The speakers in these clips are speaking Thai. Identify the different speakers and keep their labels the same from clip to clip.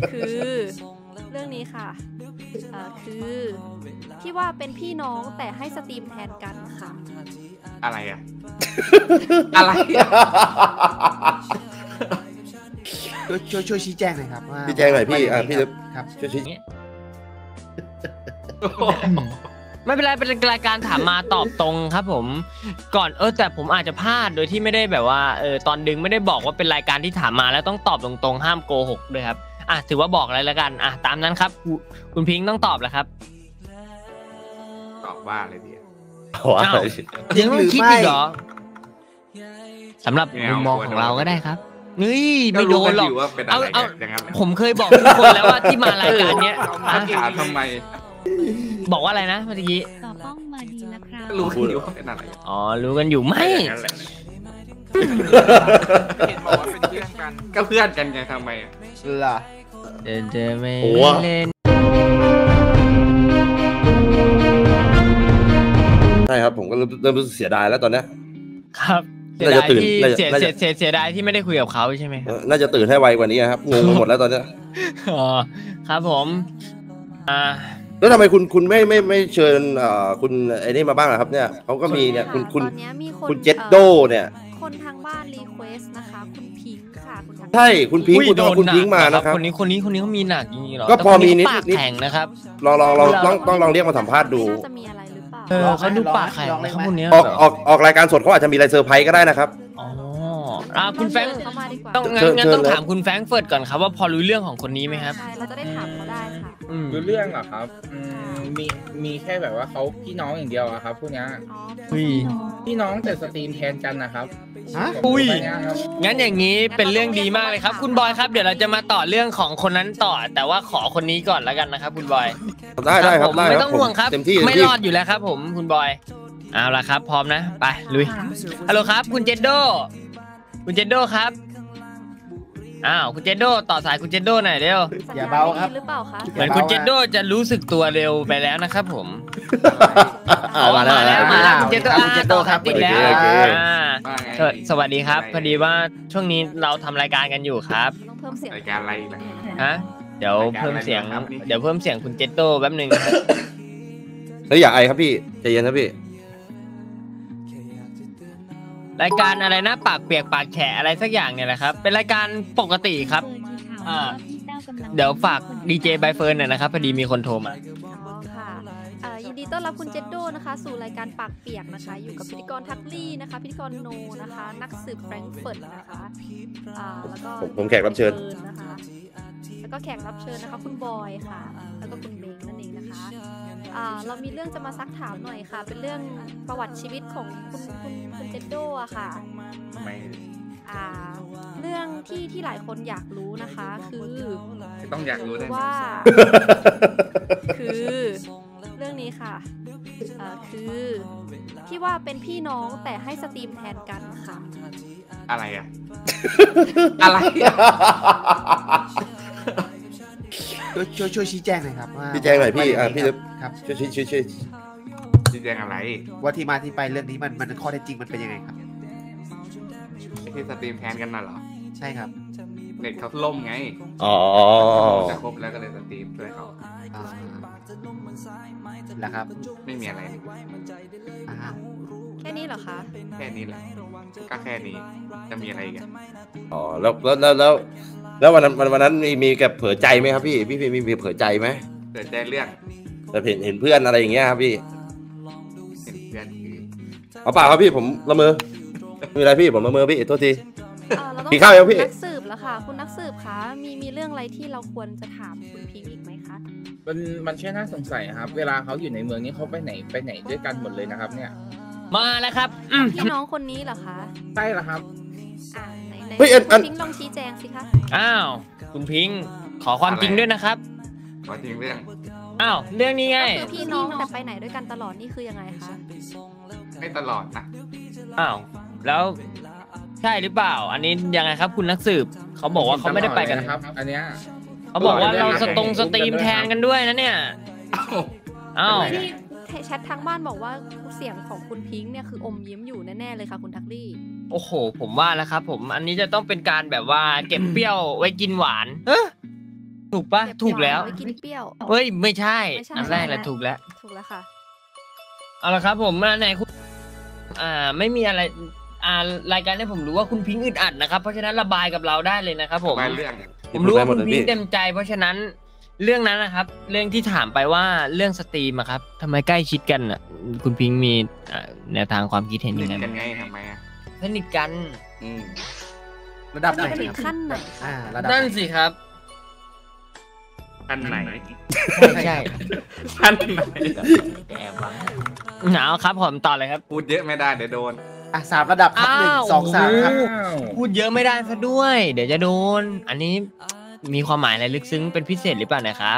Speaker 1: คือเรื่องนี้ค่ะคือที่ว่าเป็นพี่น้องแต่ให้สตรีมแทนกันค่ะ
Speaker 2: อะไรอะอะไรอะ
Speaker 3: ช่วยชี้แจงหน่อยครับว่า
Speaker 4: ชี้แจงหน่อยพี่พี่
Speaker 3: ครับ
Speaker 4: ช่วยชี้
Speaker 5: ไม่เป็นไรเป็นรายการถามมาตอบตรงครับผมก่อนแต่ผมอาจจะพลาดโดยที่ไม่ได้แบบว่าตอนดึงไม่ได้บอกว่าเป็นรายการที่ถามมาแล้วต้องตอบตรงๆห้ามโกหกด้วยครับถือว่าบอกอะไรแล้วกันตามนั้นครับคุณพิงค์ต้องตอบแล้วครับ
Speaker 2: ตอบว่าอะไรดี
Speaker 5: ยังต้องคิดอีกเหรอสำหรับมุมมองของเราก็ได้ครับไม่โดนหรอกผมเคยบอกทุกคนแล้วว่าที่มารายการเนี้ย
Speaker 2: ถามทำไม
Speaker 5: บอกว่าอะไรนะเมื่อกี้
Speaker 6: ต่อป้องมาดีนะครับ
Speaker 2: รู้กันอยู่ว่าเป็นอะไร
Speaker 5: รู้กันอยู่ไม่
Speaker 2: เห็นบอกว่าเป็นเพื่อนกันก็เพื่อนกันไงทำไม
Speaker 3: ล่ะ
Speaker 5: เจอไม่เล่น
Speaker 4: ใช่ครับผมก็เริ่มรู้สึกเสียดายแล้วตอนนี้
Speaker 5: ครับเสียดายที่เสียดายที่ไม่ได้คุยกับเขาใช่ไหมครับ
Speaker 4: น่าจะตื่นให้ไวกว่านี้ครับงงไปหมดแล้วตอนนี้
Speaker 5: ครับผม
Speaker 4: แล้วทำไมคุณไม่เชิญคุณไอ้นี่มาบ้างครับเนี่ยเขาก็มีเนี่ยคุณเจดโดเนี่ย
Speaker 1: คนทางบ้านรีเควสนะคะคุณพิงค์ค่ะ
Speaker 4: ใช่คุณพิงค์คุณพิงค์มานะครับ
Speaker 5: คนนี้เขามีหนักจริงๆหรอ
Speaker 4: ก็พอมีนิด
Speaker 5: แข็งนะครับ
Speaker 4: ต้องลองเรียกมาสัมภาษณ์ดู
Speaker 1: จะมีอะไรหรือเปล่า
Speaker 5: เขาดูปากแข็งนะครับคนนี้
Speaker 4: ออกรายการสดเขาอาจจะมีอะไรเซอร์ไพรส์ก็ได้นะครับ
Speaker 5: คุณแฟงงั้นต้องถามคุณแฟงเฟิร์ตก่อนครับว่าพอรู้เรื่องของคนนี้ไหมครับ
Speaker 1: ใช่เราจะได้ถามเขาได้ค่ะ
Speaker 2: รู้เรื่องเหรอครับมีแค่แบบว่าเขาพี่น้องอย่างเดียวอะครับพวกนี้พี่น้องแต่สตรีมแทนกันนะครับ
Speaker 5: งั้นอย่างนี้เป็นเรื่องดีมากเลยครับคุณบอยครับเดี๋ยวเราจะมาต่อเรื่องของคนนั้นต่อแต่ว่าขอคนนี้ก่อนแล้วกันนะครับคุณบอย
Speaker 4: ได้ครับ
Speaker 5: ไม่ต้องห่วงครับไม่รอดอยู่แล้วครับผมคุณบอยเอาละครับพร้อมนะไปลุยฮัลโหลครับคุณเจดโดครับคุณเจดโดต่อสายคุณเจดโดหน่อยเร็ว
Speaker 3: อย่าเบาครับ
Speaker 1: หรือเปล่าคะ
Speaker 5: เหมือนคุณเจดโดจะรู้สึกตัวเร็วไปแล้วนะครับผมมาแล้วคุณเจดโดครับติดแล้วสวัสดีครับพอดีว่าช่วงนี้เราทำรายการกันอยู่ครับ
Speaker 1: ต้องเพิ่มเสียง
Speaker 2: รายการอะไร
Speaker 5: ฮะเดี๋ยวเพิ่มเสียงคุณเจดโดแป๊บนึงครับ
Speaker 4: แล้วอย่าไอครับพี่ใจเย็นนะพี่
Speaker 5: รายการอะไรนะปากเปียกปากแฉะอะไรสักอย่างเนี่ยแหละครับเป็นรายการปกติครับเดี๋ยวฝากดีเจใบเฟิร์นหน่อยนะครับพอดีมีคนโทรมา
Speaker 1: ค่ะยินดีต้อนรับคุณเจดโดนะคะสู่รายการปากเปียกนะคะอยู่กับพิธีกรทักลี่นะคะพิธีกรโนนะคะนักสืบแฟรงก์เฟิร์ตนะคะแล้วก็
Speaker 4: ผมแขกรับเชิญ
Speaker 1: นะคะแล้วก็แขกรับเชิญนะคะคุณบอยค่ะแล้วก็คุณเบคนั่นเองนะคะเรามีเรื่องจะมาซักถามหน่อยค่ะเป็นเรื่องประวัติชีวิตของคุณเจดโดอะค่ะเรื่องที่หลายคนอยากรู้นะคะคือ
Speaker 2: ต้องอยากรู้ได้
Speaker 1: ว่าคือเรื่องนี้ค่ะคือที่ว่าเป็นพี่น้องแต่ให้สตรีมแทนกันค่ะ
Speaker 2: อะไรอะอะไรอะ
Speaker 3: ช่วยชี้แจงหน่อยครับว่า
Speaker 4: ชี้แจงหน่อยพี่พี่
Speaker 3: ครับ
Speaker 4: ช่วย
Speaker 2: ชี้แจงอะไร
Speaker 3: ว่าที่มาที่ไปเรื่องนี้มันข้อเท็จจริงมันเป็นยังไงครับ
Speaker 2: ที่สตรีมแทนกันน่ะเหรอ
Speaker 3: ใช่ครับ
Speaker 2: เน็ตเขาล่มไงจะครบแล้วก็เลยสตรีมด้วยเขา
Speaker 3: แล้วครับ
Speaker 2: ไม่มีอะไร
Speaker 1: แค่นี้เหรอคะ
Speaker 2: แค่นี้แหละก็แค่นี้จะมีอะไรกัน
Speaker 4: แล้ววันนั้นมีกับเผยใจไหมครับพี่มีเผยใจไหม
Speaker 2: เผยใจเรื่อง
Speaker 4: แต่เห็นเพื่อนอะไรอย่างเงี้ยครับพี่
Speaker 2: เห็นเพื่อน
Speaker 4: เอาเปล่าครับพี่ผมละเมอมีอะไรพี่ผมละเมอพี่โทษทีพี่ข้าวยังพี่
Speaker 1: นักสืบแล้วค่ะคุณนักสืบคะมีเรื่องอะไรที่เราควรจะถามคุณพิงค์อีกไหมคะ
Speaker 2: มันแค่น่าสงสัยครับเวลาเขาอยู่ในเมืองนี้เขาไปไหนด้วยกันหมดเลยนะครับเนี่ย
Speaker 5: มาแล้วครับ
Speaker 1: พี่น้องคนนี้เหรอคะ
Speaker 2: ใช่แล้วครับ
Speaker 1: คุณพิงค์ลองชี้แจงสิคะ
Speaker 5: คุณพิงค์ขอความจริงด้วยนะครับ
Speaker 2: ขอจริงเรื่อง
Speaker 5: เรื่องนี้ไง
Speaker 1: คือพี่น้องแต่ไปไหนด้วยกันตลอดนี่คือยังไงคะ
Speaker 2: ไม่ตลอดนะ
Speaker 5: แล้วใช่หรือเปล่าอันนี้ยังไงครับคุณนักสืบเขาบอกว่าเขาไม่ได้ไปกัน
Speaker 2: ครับอันเนี้ย
Speaker 5: เขาบอกว่าเราสตรีมแทนกันด้วยนะเนี่ย
Speaker 1: แชททางบ้านบอกว่าเสียงของคุณพิงค์เนี่ยคืออมยิ้มอยู่แน่ๆเลยค่ะคุณทักลี่
Speaker 5: โอ้โหผมว่าแล้วครับผมอันนี้จะต้องเป็นการแบบว่าเก็บเปรี้ยวไว้กินหวานถูกปะถูกแล้ว
Speaker 1: ไว้กินเปรี้ยว
Speaker 5: เฮ้ยไม่ใช่
Speaker 1: ไม่ใช่
Speaker 5: อันแรกแหละถูกแล้ว
Speaker 1: ถูกแล้วค่ะ
Speaker 5: เอาละครับผมมาไหนคุณไม่มีอะไรรายการนี้ผมรู้ว่าคุณพิงค์อึดอัดนะครับเพราะฉะนั้นระบายกับเราได้เลยนะครับผม
Speaker 2: เรื่อง
Speaker 5: ผมรู้ว่าคุณพิงค์เต็มใจเพราะฉะนั้นเรื่องนั้นนะครับเรื่องที่ถามไปว่าเรื่องสตรีมอะครับทำไมใกล้ชิดกันอ่ะคุณพิงค์มีแนวทางความคิดเห็นยังไง
Speaker 2: กันไงทำไมอ่ะ
Speaker 5: สนิทกัน
Speaker 3: ระดับไหน
Speaker 1: สนิท
Speaker 3: ครับ
Speaker 1: ขั้นไหนคะ
Speaker 3: ระดับไห
Speaker 5: นั่นสิครับ
Speaker 2: อันไหน
Speaker 5: ใช่
Speaker 2: อันไหน
Speaker 5: แอบวางหนาวครับผมต่อเลยครับ
Speaker 2: พูดเยอะไม่ได้เดี๋ยวโดน
Speaker 3: 3 ระดับครับ
Speaker 5: อ้าว
Speaker 3: 1 2 3ครับ
Speaker 5: พูดเยอะไม่ได้ซะด้วย เดี๋ยวจะโดน อันนี้มีความหมายอะไรลึกซึ้งเป็นพิเศษหรือเปล่านะครับ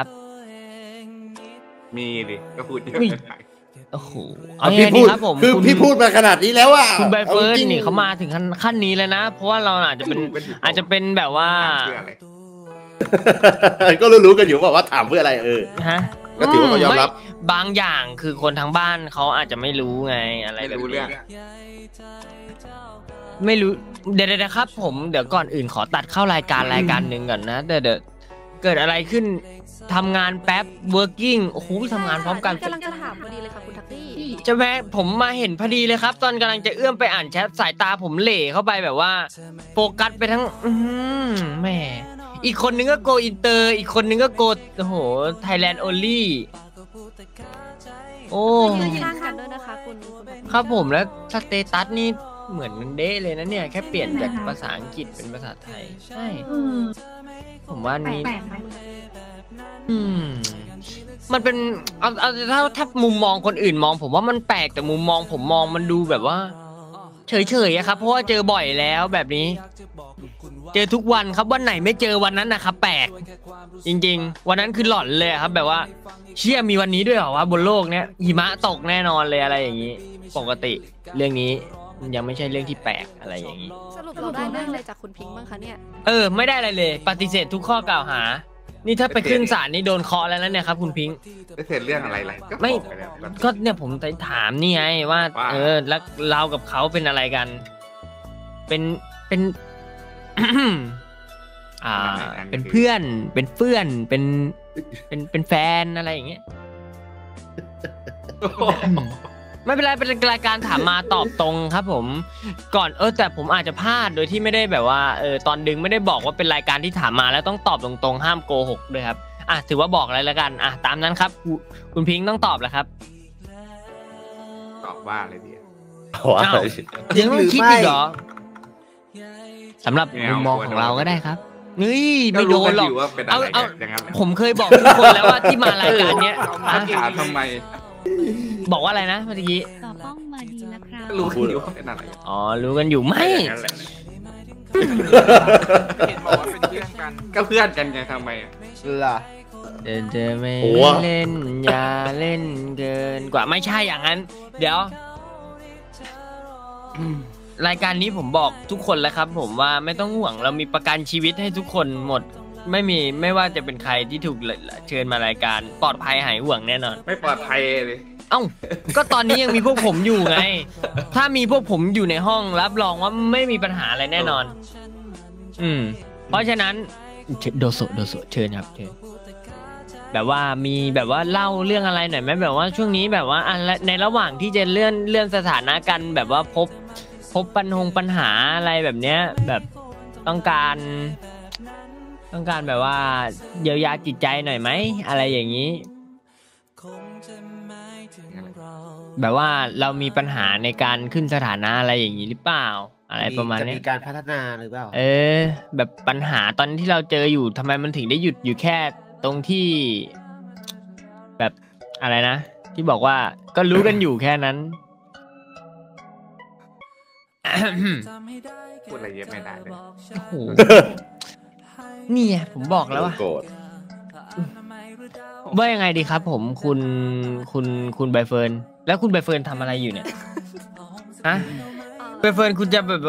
Speaker 2: มีดิก็พูดเยอะ
Speaker 5: อุ้ย
Speaker 2: ไม่ได้
Speaker 5: โอ้โห
Speaker 4: เอาพี่พูด
Speaker 5: ครับผม
Speaker 4: คือ
Speaker 5: ณ
Speaker 4: พี่พูดมาขนาดนี้แล้วอ่ะ
Speaker 5: คุณใบเฟิร์น
Speaker 4: อาจริง
Speaker 5: นี่เขามาถึงขั้นนี้เลยนะ เพราะว่าเราอาจจะเป็นอาจจะเป็นแบบว่า
Speaker 2: เพื่ออะไร
Speaker 4: ก็รู้ๆกันอยู่ว่าถามเพื่ออะไร
Speaker 5: ฮะ
Speaker 4: ก็ถือว่าเขายอมรับ
Speaker 5: ไบางอย่างคือคนทางบ้านเขาอาจจะไม่รู้ไงอะไร
Speaker 2: ไม่
Speaker 5: แบบ
Speaker 2: รู้
Speaker 5: นี้
Speaker 2: เรื่อง
Speaker 5: ไม่รู้เดี๋ยวนะครับผมเดี๋ยวก่อนอื่นขอตัดเข้ารายการหนึ่งก่อนนะเดี๋ยวเกิดอะไรขึ้นทำงานแป๊บ working โอ้โหทำงานพร้อมกัน
Speaker 1: กำลังจะถามพอดีเลยค่ะคุณทักซี่
Speaker 5: จะแม้ผมมาเห็นพอดีเลยครับ ตอนกำลังจะเอื้อมไปอ่านแชทสายตาผมเหล่เข้าไปแบบว่าโฟกัสไปทั้งแหม่อีกคนนึงก็โกอินเตอร์อีกคนนึงก็โกโอ้โห Thailand only โอ้
Speaker 1: ยืนข้างกันด้วยนะคะคุณ
Speaker 5: ครับผมแล้วสเตตัสนี่เหมือนมันเด้เลยนะเนี่ยแค่เปลี่ยนจากภาษาอังกฤษเป็นภาษาไทยใช่ผมว่านี้มันเป็นเอาถ้ามุมมองคนอื่นมองผมว่ามันแปลกแต่มุมมองผมมองมันดูแบบว่าเฉยๆอะครับเพราะว่าเจอบ่อยแล้วแบบนี้ เจอทุกวันครับวันไหนไม่เจอวันนั้นนะครับแปลกจริงๆวันนั้นคือหลอนเลยครับแบบว่าเชี่ยมีวันนี้ด้วยเหรอวะบนโลกเนี้ยหิมะตกแน่นอนเลยอะไรอย่างนี้ปกติเรื่องนี้มันยังไม่ใช่เรื่องที่แปลกอะไรอย่างนี้
Speaker 1: สรุปเราได้เรื่องอะไรจากคุณพิงค์บ้างคะเนี่ย
Speaker 5: ไม่ได้อะไรเลยปฏิเสธทุกข้อกล่าวหานี่ถ้าไปขึ้นศาลนี่โดนเคาะแล้วนะเนี่ยครับคุณพิงค์
Speaker 2: ได้เสร็จเรื่องอะไรล่ะก็
Speaker 5: ไม่
Speaker 2: บอกไปแล้ว
Speaker 5: ก็เนี่ยผมถามนี่ไงว่า
Speaker 2: ว่า
Speaker 5: แล้วเรากับเขาเป็นอะไรกันเป็น เป็นเพื่อนเป็นแฟนอะไรอย่างเงี้ยไม่เป็นไรเป็นรายการถามมาตอบตรงครับผมก่อนแต่ผมอาจจะพลาดโดยที่ไม่ได้แบบว่าตอนดึงไม่ได้บอกว่าเป็นรายการที่ถามมาแล้วต้องตอบตรงๆห้ามโกหกด้วยครับถือว่าบอกอะไรแล้วกันตามนั้นครับคุณพิงค์ต้องตอบแล้วครับ
Speaker 2: ตอบว่าอะไรดี
Speaker 4: ว่า
Speaker 5: ยังต้องคิดอีกเหรอสำหรับมุมมองของเราก็ได้ครับนี่ไม่โดนหรอก
Speaker 2: ว่าเป็นอะไร
Speaker 5: เอา
Speaker 2: อย่างนั้นแหละ
Speaker 5: ผมเคยบอกทุกคนแล้วว่าที่มารายการเนี้ย
Speaker 2: ถามทำไม
Speaker 5: บอกว่าอะไรนะเมื่อกี้
Speaker 6: ต่อป้องมาดีนะครับ
Speaker 2: รู้อยู่ว่าเป็นอะไร
Speaker 5: อ๋อรู้กันอยู่ไม่
Speaker 2: อย่างนั้นแหละเห็นบอกว่าเป็นเพื่อนกันก็เพื่อนกันไงทำไม
Speaker 3: ล่ะ
Speaker 5: เธอไม่เล่นอย่าเล่นเกินกว่าไม่ใช่อย่างนั้น เดี๋ยวรายการนี้ผมบอกทุกคนแล้วครับ ผมว่าไม่ต้องห่วงเรามีประกันชีวิตให้ทุกคนหมดไม่ว่าจะเป็นใครที่ถูกเชิญมารายการปลอดภัยหายห่วงแน่นอน
Speaker 2: ไม่ปลอดภัยเลย
Speaker 5: เอ้าก็ตอนนี้ยังมีพวกผมอยู่ไง ถ้ามีพวกผมอยู่ในห้องรับรองว่าไม่มีปัญหาอะไรแน่นอน เพราะฉะนั้นโดโซเชิญครับเชิญแบบว่ามีแบบว่าเล่าเรื่องอะไรหน่อยไหมแบบว่าช่วงนี้แบบว่าในระหว่างที่จะเลื่อนสถานะกันแบบว่าพบปัญหาอะไรแบบเนี้ยแบบต้องการแบบว่าเยียวยาจิตใจหน่อยไหมอะไรอย่างนี้แบบว่าเรามีปัญหาในการขึ้นสถานะอะไรอย่างนี้หรือเปล่าอะไรประมาณนี้
Speaker 3: จะมีการพัฒนาหรือเปล่า
Speaker 5: แบบปัญหาตอนที่เราเจออยู่ทำไมมันถึงได้หยุดอยู่แค่ตรงที่แบบอะไรนะที่บอกว่าก็รู้กันอยู่แค่นั้น
Speaker 2: พูดอะไรเยอะไม่ได้เลย
Speaker 5: โอ้โหนี่ไงผมบอกแล้วว่า
Speaker 4: โกรธ
Speaker 5: ว่ายังไงดีครับผมคุณใบเฟิร์นแล้วคุณใบเฟิร์นทำอะไรอยู่เนี่ยฮะใบเฟิร์นคุณจะแบบ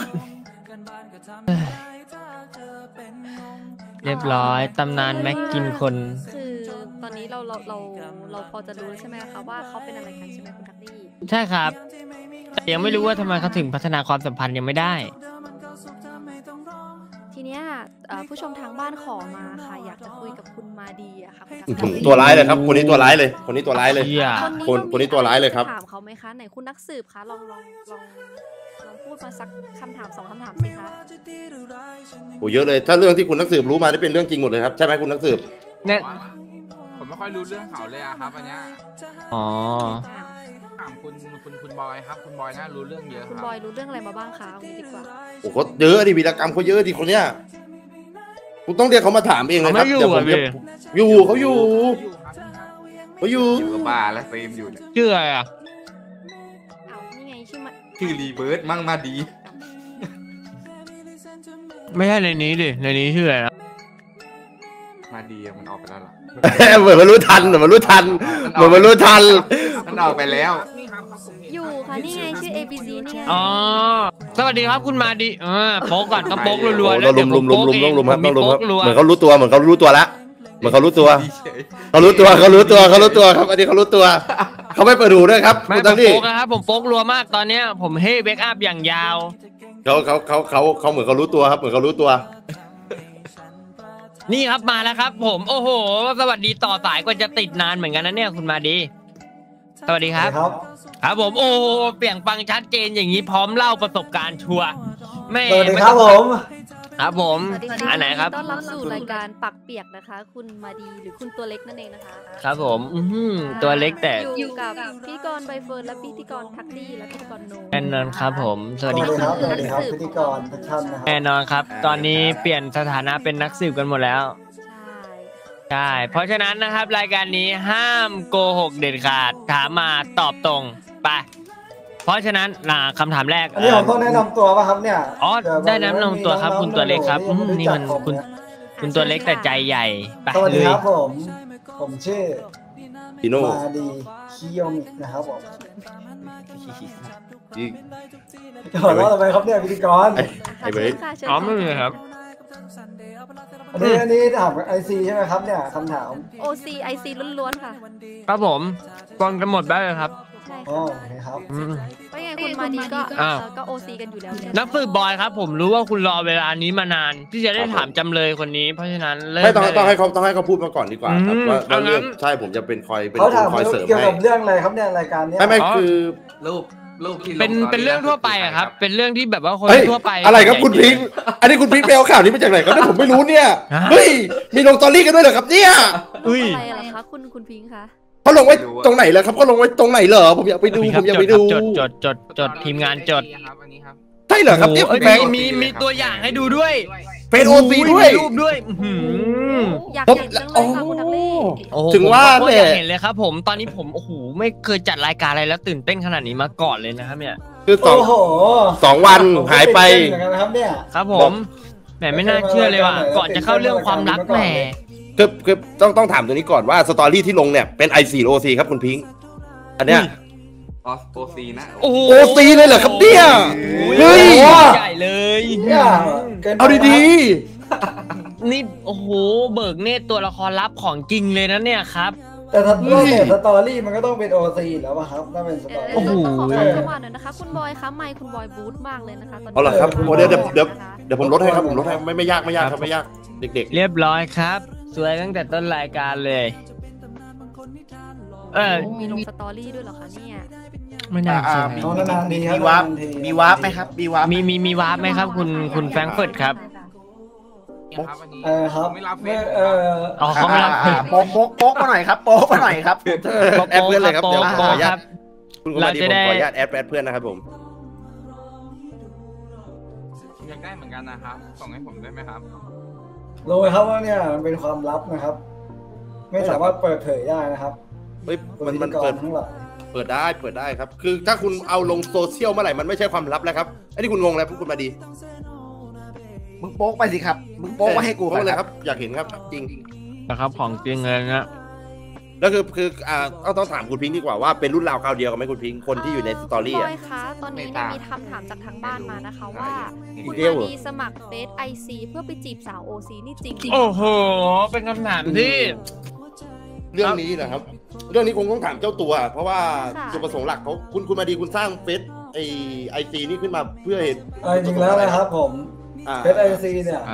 Speaker 5: เรียบร้อยตำนานแม็กกินคน
Speaker 1: คือตอนนี้เราพอจะรู้ใช่ไหมคะว่าเขาเป็นอะไรกันใช่ไหมคุณทักซี่
Speaker 5: ใช่ครับแต่ยังไม่รู้ว่าทำไมเขาถึงพัฒนาความสัมพันธ์ยังไม่ได้
Speaker 1: ทีเนี้ยผู้ชมทางบ้านขอมาค่ะอยากจะคุยกับคุณมาดีอะค่ะคุณนัก
Speaker 4: ผมตัวร้ายเลยครับ คนนี้ตัวร้ายเลย คนนี้ตัวร้ายเลย
Speaker 5: เหี้ย
Speaker 4: คนนี้ตัวร้ายเลยครับ
Speaker 1: ถามเขาไหมคะไหนคุณนักสืบคะลองพูดมาสักคำถาม2 คำถามสิคะ
Speaker 4: โอ้เยอะเลย ถ้าเรื่องที่คุณนักสืบรู้มาได้เป็นเรื่องจริงหมดเลยครับใช่ไหมคุณนักสืบ
Speaker 5: เนี่ย
Speaker 2: ผมไม่ค่อยรู้เรื่องเขาเลยอะครับอันเนี้ย
Speaker 5: อ๋อ
Speaker 2: ถามคุณบอยครับคุณบอยน่ารู้เรื่องเยอะ
Speaker 1: คุณ
Speaker 2: ครับ
Speaker 1: บอยรู้เรื่องอะไรมาบ้างคะเอางี้ดีกว่า
Speaker 4: โอ้เขาเยอะดิวีรกรรมเขาเยอะดิคนเนี้ยคุณต้องเรียกเขามาถามเองเลยครับ
Speaker 5: เขาไม่อยู่
Speaker 4: เดี๋ยวผม
Speaker 5: อะพี่
Speaker 4: อยู่เขาอยู่เขาอยู่
Speaker 7: อยู่กับบ้าและเฟรมอยู่เนี่ย
Speaker 5: ชื่ออะไรอ่ะ
Speaker 1: เอานี่ไงชื่อมา
Speaker 7: ชื่อรีเบิร์ดมั่งมาดี
Speaker 5: ไม่ใช่ในนี้ดิในนี้ชื่ออะไรนะ
Speaker 7: มาดีอะมันออกไปแล้วเหรอ
Speaker 4: เหมือนมันรู้ทันเหมือนมันรู้ทันเหมือนมันรู้ทัน
Speaker 7: มันออกไปแล้ว
Speaker 1: อยู่ค่ะนี่ไงชื่อ ABC นี่ไง
Speaker 5: อ๋อสวัสดีครับคุณมาดีโป๊กก่อนต้องโป๊กรัวๆ
Speaker 4: โอ้
Speaker 5: แล้ว
Speaker 4: ลุ
Speaker 5: เดี๋ยว
Speaker 4: ม
Speaker 5: ผ
Speaker 4: ลุ
Speaker 5: ม
Speaker 4: ม
Speaker 5: โป๊ก
Speaker 4: ลุม
Speaker 5: เอง
Speaker 4: ลุมครับ
Speaker 5: มี
Speaker 4: ลุม
Speaker 5: โป๊
Speaker 4: ครับ
Speaker 5: กรัว
Speaker 4: เหมือนเขารู้ตัวเหมือนเขารู้ตัวละเหมือนเขารู้ตัว
Speaker 7: ดีเฉย
Speaker 4: เขารู้ตัวเขารู้ตัวเขารู้ตัวครับอันนี้เขารู้ตัวเขาไม่เปิดหูด้วยครับ
Speaker 5: ไม่
Speaker 4: คุณ
Speaker 5: ผ
Speaker 4: ตั้
Speaker 5: ม
Speaker 4: งที่
Speaker 5: โป๊กนะครับผมโป๊กรัวมากตอนเนี้ยผมเฮ้เบคอัพอย่างยาว
Speaker 4: เขาเหมือนเขารู้ตัวครับเหมือนเขารู้ตัว
Speaker 5: นี่ครับมาแล้วครับ ผมโอ้โหสวัสดีต่อสายกว่าจะติดนานเหมือนกันนะเนี่ยคุณมาดี สวัสดีครับ ครับผมโอ้โหเปลี่ยงปังชัดเจนอย่างนี้พร้อมเล่าประสบการณ์ชัวร์แม่
Speaker 3: สวัสดีครับผม
Speaker 5: ครับผม
Speaker 1: สวัสดีค่ะ
Speaker 5: อันไหนครับ
Speaker 1: ต้อนรับสู่รายการปักเปียกนะคะ คุณมาดีหรือคุณตัวเล็กนั่นเองนะคะ
Speaker 5: ครับผมตัวเล็กแต่
Speaker 1: อยู่กับพิธีกรใบเฟิร์นและพิธีกรทักดี้และพิธีกรโน
Speaker 5: แน่นอนครับผมสวัสดี
Speaker 3: สวัสดี
Speaker 5: ค
Speaker 3: ค
Speaker 5: รั
Speaker 3: รั
Speaker 5: บบ
Speaker 3: สวัสดีครับพิธีกรทุกท่านนะครับ
Speaker 5: แน่นอนครับ ตอนนี้เปลี่ยนสถานะเป็นนักสืบกันหมดแล้ว
Speaker 1: ใช่
Speaker 5: ใช่ เพราะฉะนั้นนะครับรายการนี้ห้ามโกหกเด็ดขาดถามมาตอบตรงไปเพราะฉะนั้นคำถามแรก
Speaker 3: อันนี้ผมต้องแนะนำตัวป่ะครับเนี่ย
Speaker 5: อ๋อ
Speaker 3: เยว
Speaker 5: ได้แนะนำตัวครับคุณตัวเล็กครับ
Speaker 3: ยังไม่
Speaker 5: นี่มัน
Speaker 3: รู้จักผ
Speaker 5: คุณตัวเล็กแต่ใจใหญ่ไป
Speaker 3: สวัส
Speaker 5: เล
Speaker 3: ดี
Speaker 5: ย
Speaker 3: ครับผมชื่อ
Speaker 4: พี่โน่
Speaker 3: มาดีคิโยมินะครับผมหัวเราะทำไมครับเนี่ยพิธีกร
Speaker 4: ไอ้เบิร์ด
Speaker 1: เชิญ
Speaker 5: อ๋อ
Speaker 1: ค่ะ
Speaker 5: ไม่มีครับ
Speaker 3: อันนี้ถามไอซีใช่ไหมครับเนี่ยคำถาม
Speaker 1: OC ล้วนๆค่ะ
Speaker 5: ครับผมฟังกันหมดได้เลยครับ
Speaker 1: ใช่
Speaker 3: อ๋อ
Speaker 1: ค่ะ
Speaker 3: โอเคครับ
Speaker 1: ว่าไงคุณมาดีก็
Speaker 5: อ้าว
Speaker 1: ก็ OC กันอยู่แล้วเนี่ย
Speaker 5: นักสืบบอยครับ ผมรู้ว่าคุณรอเวลานี้มานาน ที่จะได้ถามจำเลยคนนี้ เพราะฉะนั้นเริ่ม
Speaker 4: ไม่ต้อง
Speaker 5: ได้เลย
Speaker 4: ต้องให้เขาพูดมาก่อนดีกว่าครับ
Speaker 5: อืม
Speaker 4: ว่า
Speaker 5: เอางั้น
Speaker 4: เรื่องใช่ผมจะเป็นคอยเป็น
Speaker 3: เขา
Speaker 4: ค
Speaker 3: ถาม
Speaker 4: นคอยเสริม
Speaker 3: เกี่ยว
Speaker 4: ให้
Speaker 3: กับเรื่องอะไรครับเนี่ยรายการเนี้ย
Speaker 4: ไม่
Speaker 5: อ๋อ
Speaker 4: คือ
Speaker 7: รูปที่ลง
Speaker 5: เป็นเรื่องทั่วไปอะครับ เป็นเรื่องที่แบบว่าคน
Speaker 4: เฮ้ย
Speaker 5: ทั่วไป
Speaker 4: อะไรครับคุณพิงค์อันนี้คุณพิงค์ไปเอาข่าวนี้มาจากไหนครับเนี่ยผมไม่รู้เนี่ย
Speaker 5: ฮะ
Speaker 4: เฮ้ยมีลงตอรี่กันด้วยเหรอครับเนี่ย
Speaker 5: อุ้ย
Speaker 1: อะไรล่ะคะคุณพิงค์คะ
Speaker 4: เขาลงไว้ตรงไหนเหรอครับเขาลงไว้ตรงไหนเหรอผมอยากไปดูผมอยากไปดู
Speaker 5: จดทีมงานจด
Speaker 2: ครับอันนี้ครับ
Speaker 4: ใช่เหรอครับเนี่ย
Speaker 5: โอ้
Speaker 4: คุณ
Speaker 5: โห
Speaker 4: แบงค์
Speaker 5: มีตัวอย่างให้ดูด้วย
Speaker 4: เป็นโอซีด้วย
Speaker 5: มีรูปด้วยอื้อหือ
Speaker 1: อยาก
Speaker 4: ผม
Speaker 1: เห็นจังเลยค่ะคุณนักเล่
Speaker 5: โอ้โห
Speaker 4: ถึงว่า
Speaker 5: ผม
Speaker 4: เนี่ย
Speaker 5: อยากเห็นเลยครับผมตอนนี้ผมโอ้โหไม่เคยจัดรายการอะไรแล้วตื่นเต้นขนาดนี้มาก่อนเลยนะครับเนี่ย
Speaker 4: คือ
Speaker 3: โอ้โห
Speaker 4: 2 วันหายไป
Speaker 3: ผมก็ตื่นเต้นเหมือนกันนะครับเนี่ย
Speaker 5: ครับผมแหมไม่น่าเชื่อเลยว่ะก่อนจะเข้าเรื่องความรักแหม
Speaker 4: คือต้องถามตัวนี้ก่อนว่าสตอรี่ที่ลงเนี่ยเป็น I4 OC ครับคุณพิงค์อันเนี้ย
Speaker 7: ออสโอซีนะ
Speaker 5: โอ้โห
Speaker 4: OC เลยเหรอครับเนี่ย เฮ้ย
Speaker 5: ใหญ่เลย
Speaker 3: เนี่ยกินไป
Speaker 4: เอาดี
Speaker 5: นี่โอ้โหเบิกเนตรตัวละครลับของจริงเลยนะเนี่ยครับ
Speaker 3: แต่ถ้าเรื่องเนี่ยสตอรี่มันก็ต้องเป็นโอซีแล้วป่ะครับถ้าเป็นสตอ
Speaker 1: โอ้
Speaker 3: รี่
Speaker 1: โหขอความจังหวะหน่อยนะคะ คุณบอยคะไมค์คุณบอยบูทมากเลยนะคะตอน
Speaker 4: ๆเอาเหรอครับ
Speaker 1: นี้
Speaker 4: โอ้เดี๋ยวผมลดให้ครับผมลดให้ไม่ยากครับไม่ยากเด็ก
Speaker 5: เรียบร้อยครับ สวยตั้งแต่ต้นรายการเลย
Speaker 1: มีลงสตอรี่ด้วยเหรอคะเนี่ย
Speaker 5: ไม่น่าเชื่อ
Speaker 3: น้องนานๆทีครับ
Speaker 8: มีวาร์ป
Speaker 3: นนๆที
Speaker 8: มีวาร์ปไหมครับ มีวาร์ป
Speaker 5: มีวาร์ปไหมครับ คุณแฟรงก์เฟิร์ตครับ
Speaker 2: ครับอันนี้
Speaker 3: ครับ
Speaker 2: ไม่รับเฟ
Speaker 3: ไม่
Speaker 2: ซ
Speaker 5: อ๋อเขาไม่รับ
Speaker 8: โป๊กมาหน่อยครับ โป๊กมาหน่อยครับ
Speaker 4: ๆแอดเพื่อนเลยครับเดี๋ยวขออนุญา
Speaker 5: ค
Speaker 4: ต
Speaker 5: รับ
Speaker 4: คุณมาดีผมขออนุญาตแอดเพื่อนนะครับผม
Speaker 2: อยากได้เหมือนกันนะครับส่งให้ผมได้ไหมครับ
Speaker 3: รู้ไหมครับว่าเนี่ยมันเป็นความลับนะครับ ไม่สามารถเปิดเผยได้นะครับ
Speaker 4: เฮ้ยมัน
Speaker 3: พิธีก
Speaker 4: เปิ
Speaker 3: ร
Speaker 4: ด
Speaker 3: ทั้งหลาย
Speaker 4: เปิดได้ครับคือถ้าคุณเอาลงโซเชียลเมื่อไหร่มันไม่ใช่ความลับแล้วครับไอ้นี่คุณงงแล้วคุณมาดี
Speaker 8: มึงโป๊กไปสิครับ มึงโป๊กมาให้กู
Speaker 4: โป๊
Speaker 8: ก่อน
Speaker 4: เลย
Speaker 8: ค
Speaker 4: ครับ รับอยากเห็นครับจริง
Speaker 5: นะครับของจริงเลยนะ
Speaker 4: แล้วคือต้องถามคุณพิงค์ดีกว่าว่าเป็นรุ่นราวคราวเดียวกันไหมคุณพิงค์คนที่อยู่ในสตอรี่
Speaker 1: บ
Speaker 4: อ่ะ
Speaker 1: อยคะตอนนี้เนี่ยมีคำถามจากทางบ้านมานะคะว่า
Speaker 4: อี
Speaker 1: คุ
Speaker 4: ก
Speaker 1: ณ
Speaker 4: เดียวเหรอ
Speaker 1: มาดีสมัครเฟซ IC เพื่อไปจีบสาว OC นี่จริงหรือเป
Speaker 5: โอ้
Speaker 1: ล่า
Speaker 5: โห เป็นคำถามที่
Speaker 4: เรื่องนี้นะครับ เรื่องนี้คงต้องถามเจ้าตัว เพราะว่าจุดประสงค์หลักเขาคุณมาดีคุณสร้างเฟซไอซีนี่ขึ้นมาเพื่อเหตุ
Speaker 3: จริงแล้วนะครับผม
Speaker 4: อ่า
Speaker 3: เฟซไอซีเนี่ย
Speaker 5: ครับ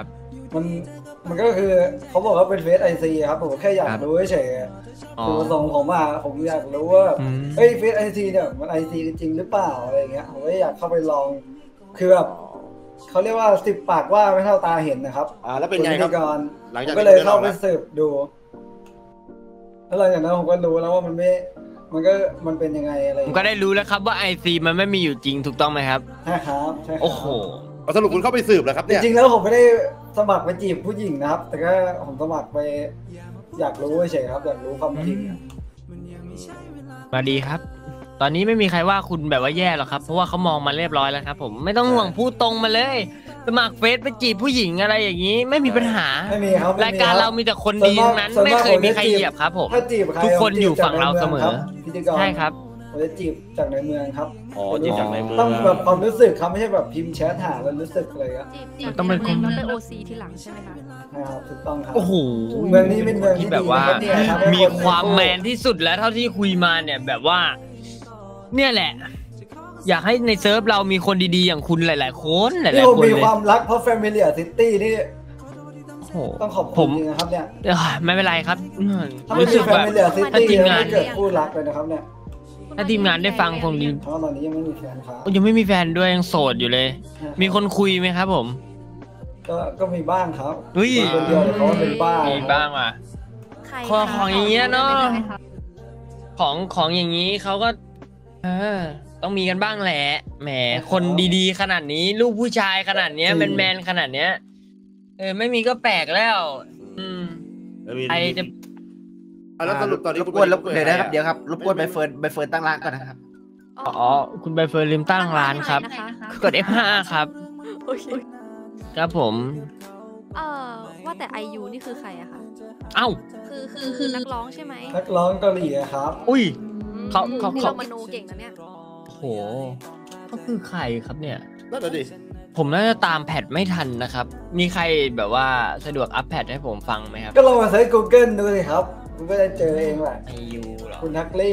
Speaker 3: มันก็คือเขาบอกว่าเป็นเฟซไอซีครับผมแค่อยากรู้เฉยๆจุดประสงค์ผมผมอยากรู้ว่าเฮ้ยเฟซไอซีเนี่ยมันไอซีจริงหรือเปล่าอะไรเงี้ยผมก็อยากเข้าไปลองคือแบบเขาเรียกว่า10 ปากว่าไม่เท่าตาเห็นนะครับ
Speaker 4: แล้วเป็นไงครับ
Speaker 3: หลังจากก็เลยเข้าไปสืบดูแล้วหลังจากนั้นผมก็รู้แล้วว่ามันเป็นยังไงอะไร
Speaker 5: ผมก็ได้รู้แล้วครับว่าไอซีมันไม่มีอยู่จริงถูกต้องไหมครับ
Speaker 3: ใช่ครับ
Speaker 5: โอ้โห
Speaker 4: สรุปคุณเข้าไปสืบแล้วครับเนี่ย
Speaker 3: จริงๆแล้วผมไม่ได้สมัครไปจีบผู้หญิงนะครับแต่ก็ผมสมัครไปอยากรู้เฉยๆครับอยากรู้ความจริง
Speaker 5: มาดีครับตอนนี้ไม่มีใครว่าคุณแบบว่าแย่หรอกครับเพราะว่าเขามองมาเรียบร้อยแล้วครับผมไม่ต้องห่วงพูดตรงมาเลยสมัครเฟซไปจีบผู้หญิงอะไรอย่างนี้ไม่มีปัญหา
Speaker 3: ไม่มีครับ
Speaker 5: รายการเรามีแต่คนดีทั้งนั้นไม่เคยมีใครเหยียบครับผมทุกคนอยู่ฝั่งเราเสมอใช่ครับ
Speaker 3: ผมจะจีบจากในเมืองครับ
Speaker 4: จีบจากในเมือง
Speaker 3: ต้องแบบความรู้สึกครับไม่ใช่แบบพิมพ์แชทหาแล้วรู้สึกเลยครับ
Speaker 1: ต้องเป็นคนแล้วไปโอซีทีหลังใช่ไหมคะ
Speaker 3: ครับถูกต้องครับ
Speaker 5: โอ้โห
Speaker 3: เมืองนี้เป็นเมืองที่
Speaker 5: แบบว่ามีความแมนที่สุดแล้วเท่าที่คุยมาเนี่ยแบบว่าเนี่ยแหละอยากให้ในเซิร์ฟเรามีคนดีๆอย่างคุณหลายๆคนหลายๆคน
Speaker 3: เลยมีความรักเพราะ Familiar City นี่ต้องขอบคุณจริงนะครับเนี่ย
Speaker 5: ไม่เป็นไรครับ
Speaker 3: รู้สึกแบบถ้าทีมงานเกิดคู่รักเลยนะครับเนี่ย
Speaker 5: ถ้าทีมงานได้ฟังคงดี
Speaker 3: เพราะตอนนี้ยังไม่มีแฟนครับ
Speaker 5: ยังไม่มีแฟนด้วยยังโสดอยู่เลยมีคนคุยไหมครับผม
Speaker 3: ก็มีบ้างครับ
Speaker 5: คน
Speaker 3: เดียวเขาเป็นบ้า
Speaker 5: มีบ้างอ่ะของอย่างเงี้ยเนาะของอย่างนี้เขาก็ต้องมีกันบ้างแหละแหมคนดีๆขนาดนี้ลูกผู้ชายขนาดเนี้ยแมนขนาดเนี้ยไม่มีก็แปลกแล้วใครจะ
Speaker 4: แล้วสรุปตอนนี้
Speaker 8: รบกวนเดี๋ยวนะครับเดี๋ยวครับรบกวนใบเฟิร์นตั้งร้านก่อนนะครับ
Speaker 5: คุณใบเฟิร์นลืมตั้งร้านครับกด F5 ครับครับผม
Speaker 1: ว่าแต่ IU นี่คือใครอะคะ
Speaker 5: เอ้า
Speaker 1: คือนักร้องใช่ไหม
Speaker 3: นักร้องเกาหลีครับ
Speaker 5: อุ้ยเขา
Speaker 1: มโนเก่งนะเนี่ย
Speaker 5: โหเขาคือใครครับเนี่ย
Speaker 4: นั่นแหละดิ
Speaker 5: ผมน่าจะตามแพทไม่ทันนะครับมีใครแบบว่าสะดวกอัพแพทให้ผมฟังไหมครับ
Speaker 3: ก็ลองมาเซิร์ช Google ดูสิครับคุณก็จะเจอเองแหละ
Speaker 5: IU เหรอ
Speaker 3: คุณทักลี่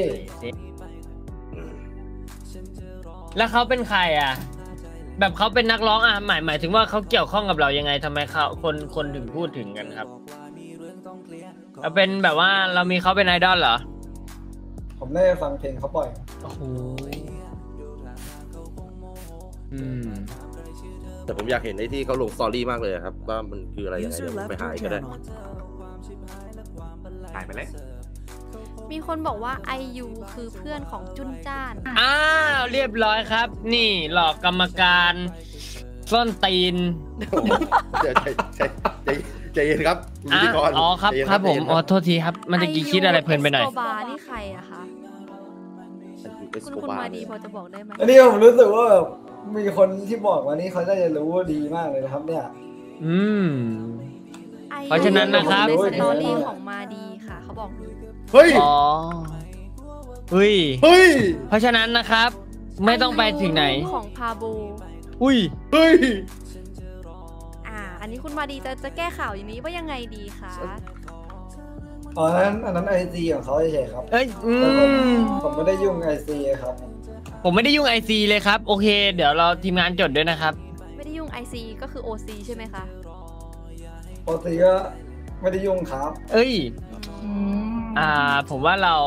Speaker 5: แล้วเขาเป็นใครอ่ะแบบเขาเป็นนักร้องหมายถึงว่าเขาเกี่ยวข้องกับเรายังไงทำไมเขาคนถึงพูดถึงกันครับเป็นแบบว่าเรามีเขาเป็นไอดอลเหรอ
Speaker 3: ผมได้ฟังเพลงเขาบ่อย
Speaker 5: โอ้โห
Speaker 4: แต่ผมอยากเห็นไอ้ที่เขาลงสตอรี่มากเลยครับว่ามันคืออะไรยังไงเดี๋ยวผมไปหาก็ได้
Speaker 7: หายไปเลย
Speaker 1: มีคนบอกว่า IU คือเพื่อนของจุนจ้าน
Speaker 5: เรียบร้อยครับนี่หลอกกรรมการซ่อนตีน
Speaker 4: ใจเย็นครับ
Speaker 5: อ๋อครับผมโทษทีครับมันจะคิดอะไรเพลินไปหน่อย
Speaker 1: โซบานี่ใครอะคะคุณมาดีพอจะบอกได้ไหม
Speaker 3: อันนี้ผมรู้สึกว่ามีคนที่บอกว่านี่เขาจะรู้ดีมากเลยนะครับเนี่ย
Speaker 5: เพราะฉะนั้นนะครับ
Speaker 1: ในสตอรี่ของมาดีค่ะเขาบอก
Speaker 4: เฮ้ย
Speaker 5: เพราะฉะนั้นนะครับไม่ต้องไปถึงไหน
Speaker 1: ของพาโบอันนี้คุณมาดีจะแก้ข่าวอย่างนี้ว่ายังไงดีคะ
Speaker 3: อันนั้นICของเขาเฉยๆครับผมไม่ได้ยุ่งICครับ
Speaker 5: ผมไม่ได้ยุ่ง IC เลยครับโอเคเดี๋ยวเราทีมงานจดด้วยนะครับ
Speaker 1: ไม่ได้ยุ่ง IC ก็คือ OC ใช่ไหมคะ
Speaker 3: OC ก็ไม่ได้ยุ่งครับ
Speaker 5: ผมว่าเรา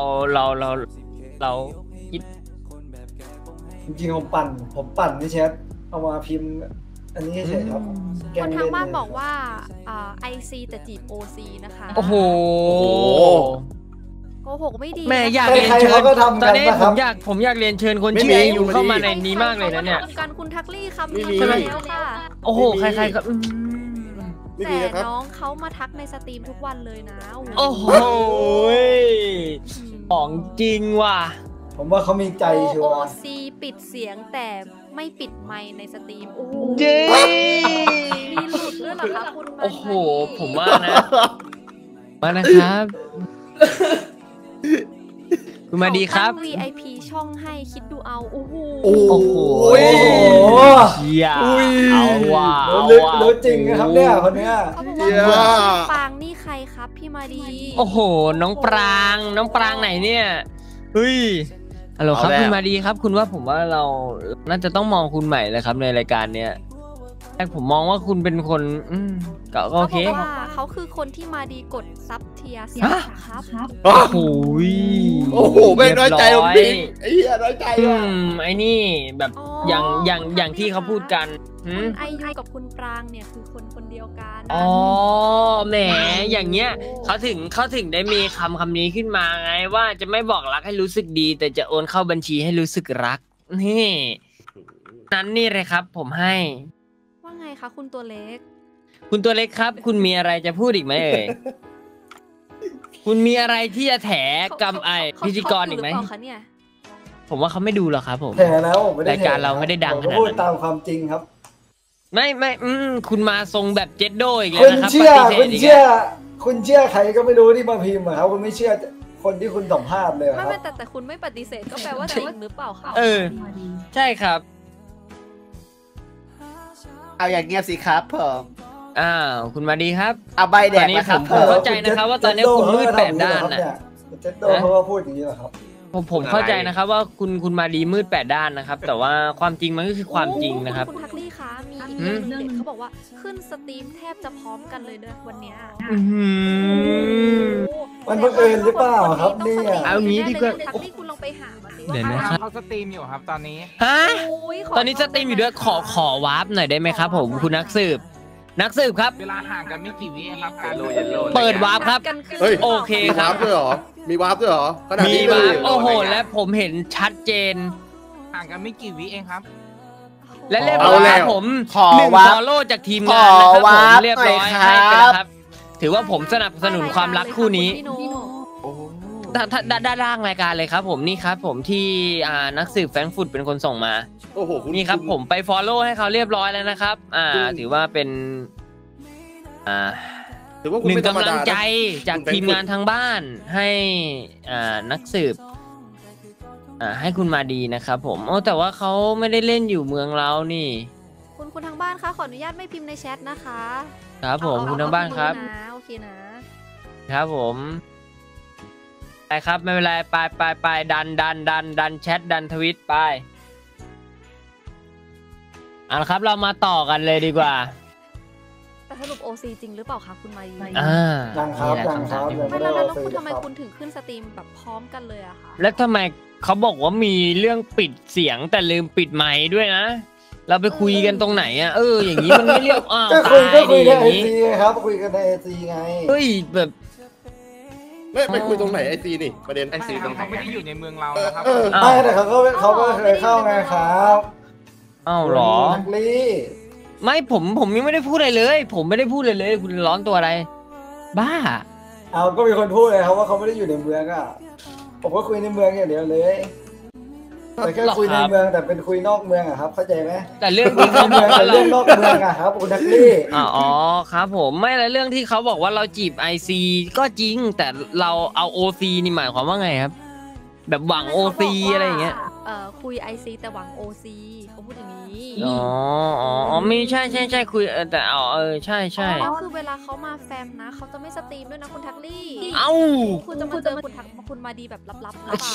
Speaker 5: คิด
Speaker 3: จริงๆผมปั่นในแชทเอามาพิมพ์อันนี้เฉยครับ
Speaker 1: คนทางบ้านบอกว่าIC แต่จีบ OC นะคะ
Speaker 5: โอ้โห
Speaker 1: โกหกไม่ดี
Speaker 5: แม่อยากเรียนเชิญตอนนี้ผมอยากเรียนเชิญคนชื่ออยู่เข้ามาในนี้มากเลยนะเนี่ย
Speaker 1: คุณทักลี่ครับทำแล้วค่ะ
Speaker 5: โอ้โหใครๆครับ
Speaker 1: แต่น้องเขามาทักในสตรีมทุกวันเลยนะ
Speaker 5: โอ้โหของจริงว่ะ
Speaker 3: ผมว่าเขามีใจชัวร์
Speaker 1: OC ปิดเสียงแต่ไม่ปิดไมค์ในสตรีมโอ้โหมีหลุดด้วยเหรอคะคุณ
Speaker 5: โอ้โหผมว่านะครับคุณมาดีครับ
Speaker 1: VIP ช่องให้คิดดูเอาโอ้โห
Speaker 5: อย่าเอาว่า
Speaker 3: รู้จริงนะครับเนี่ยคนเนี้ย
Speaker 1: เขาบอกว่าปางนี่ใครครับพี่มาดี
Speaker 5: โอ้โหน้องปรางไหนเนี่ยฮัลโหลครับคุณมาดีครับคุณว่าผมว่าเราน่าจะต้องมองคุณใหม่เลยครับในรายการเนี้ยแต่ผมมองว่าคุณเป็นคนก็โอเค
Speaker 1: เขาบอกว่าเขาคือคนที่มาดีกดซับเทียร์สิครับ
Speaker 5: โอ้โห
Speaker 4: โอ้โหไม่น้อยใจผมพี่ไอ้เหี้ยน้อยใจอ่ะ
Speaker 5: ไอ้นี่แบบอย่างที่เขาพูดกัน
Speaker 1: คุณไอยูกับคุณปรางเนี่ยคือคนเดียวกัน
Speaker 5: อ๋อแหมอย่างเงี้ยเขาถึงได้มีคำนี้ขึ้นมาไงว่าจะไม่บอกรักให้รู้สึกดี แต่จะโอนเข้าบัญชีให้รู้สึกรักนี่นั้นนี่เลยครับ ผมให้
Speaker 1: ว่าไงคะคุณตัวเล็ก
Speaker 5: คุณตัวเล็กครับ คุณมีอะไรจะพูดอีกไหมเอ่ย คุณมีอะไรที่จะแถกับพิธีกรอีกไหมผมว่าเขาไม่ดูหรอกครับผม
Speaker 3: แถแล้วผมไม่ได้
Speaker 5: รายการเราไม่ได้ดังขนาดนั้น
Speaker 3: พูดตามความจริงครับ
Speaker 5: ไม่คุณมาทรงแบบเจ็ดโดอีกแล้ว
Speaker 3: คุณ
Speaker 5: นะครับ
Speaker 3: เชื่อใครก็ไม่รู้ที่มาพิมพ์ครับคุณไม่เชื่อคนที่คุณสัมภาษณ์เลยครับ
Speaker 1: ไม่แต่คุณไม่ปฏิเสธก็แปลว่าจริงหรือเปล่าคะ
Speaker 5: ใช่ครับ
Speaker 8: เอาอย่างเงียบสิครับผม
Speaker 5: คุณมาดีครับ
Speaker 8: เอาใบแดงนะครับ
Speaker 5: ผมเข้าใจนะครับว่าตอนนี้คุณมืด8 ด้านนะ
Speaker 3: เจดโดเขาก็พูดอย่างนี้แหละครับ
Speaker 5: ผมเข้าใจนะครับว่าคุณมาดีมืด8 ด้านนะครับแต่ว่าความจริงมันก็คือความจริงนะครับ
Speaker 1: คุณทักลี่คะมีอีกเรื่องนึงเขาบอกว่าขึ้นสตรีมแทบจะพร้อมกันเลยด้วยวันนี้
Speaker 3: มันบังเอิญหรือเปล่าครับเนี่ย
Speaker 5: เอางี้ดีกว่า
Speaker 1: ทักลี่คุณลองไปหามาสิ
Speaker 2: เดี๋ยวนะครับเขาสตรีมอยู่ครับตอนนี้
Speaker 5: ตอนนี้สตรีมอยู่ด้วยขอวาร์ปหน่อยได้ไหมครับผมคุณนักสืบครับ
Speaker 2: เวลาห่างกันไม่กี่วิครับการ
Speaker 5: เปิดวาร์ปครับโอเคครับ
Speaker 4: มีวาร์ปด้วยเหรอ
Speaker 5: มีวาร์ปโอ้โหและผมเห็นชัดเจน
Speaker 2: ห่างกันไม่กี่วิเองครับ
Speaker 5: และเรียบร้อยผม1 follow จากทีมงานนะครับผมเรียบร้อยให้ไปแล้วครับถือว่าผมสนับสนุนความรักคู่นี้ด้านล่างรายการเลยครับผมนี่ครับผมที่นักสืบแฟรงก์ฟุตเป็นคนส่งมานี่ครับผมไป follow ให้เขาเรียบร้อยแล้วนะครับถือว่าเป็นหนึ่งกำลังใจจากทีมงานทางบ้านให้นักสืบให้คุณมาดีนะครับผมแต่ว่าเขาไม่ได้เล่นอยู่เมืองเรานี่
Speaker 1: คุณทางบ้านคะขออนุญาตไม่พิมพ์ในแชทนะคะ
Speaker 5: ครับผมคุณทางบ้านครับ
Speaker 1: โอเค
Speaker 5: นะครับผมไปครับไม่เป็นไรไปดันแชทดันทวิตไปละครับเรามาต่อกันเลยดีกว่า
Speaker 1: แต่สรุป OC จริงหรือเปล่าคะคุณมาดี
Speaker 3: ยังครับ
Speaker 1: แล้วคุณทำไมคุณถึงขึ้นสตรีมแบบพร้อมกันเลยอะคะ
Speaker 5: แล้วทำไมเขาบอกว่ามีเรื่องปิดเสียงแต่ลืมปิดไมค์ด้วยนะเราไปคุยกันตรงไหนอะอย่างนี้มันไม่เรียก
Speaker 3: ก็คุยในไอซีครับคุยกันในไอซีไง
Speaker 5: แบบ
Speaker 4: ไปคุยตรงไหนไอซีนี่ประเด็น
Speaker 2: ไอซีตรงไหนไม่ได้อยู่ในเมืองเรานะครับ
Speaker 3: แต่เขาก็เคยเข้าไงครับ
Speaker 5: หรอ
Speaker 3: นักลี่
Speaker 5: ไม่ผมยังไม่ได้พูดอะไรเลยผมไม่ได้พูดเลยคุณร้อนตัวอะไรบ้า
Speaker 3: ก็มีคนพูดเลยครับว่าเขาไม่ได้อยู่ในเมืองผมก็คุยในเมืองอย่างเดียวเลยแต่แค่คุยในเมืองแต่เป็นคุยนอกเมืองครับเข้าใจไหม
Speaker 5: แต่เรื่องที่เขาบอกว่า
Speaker 3: เรื่องนอกเมืองครับคุณนักลี่
Speaker 5: ครับผมไม่แล้วเรื่องที่เขาบอกว่าเราจีบICก็จริงแต่เราเอา OC นี่หมายความว่าไงครับแบบหวัง OC อะไรอย่างเงี้ย
Speaker 1: คุย IC แต่หวัง OC เขาพูดอย่างนี้
Speaker 5: ไม่ใช่คุยแต่ใช่
Speaker 1: คือเวลาเขามาแฟมนะเขาจะไม่สตรีมด้วยนะคุณทักลี่คุณจะมาเจอคุณมาดีแบบลับๆหรือเปล่า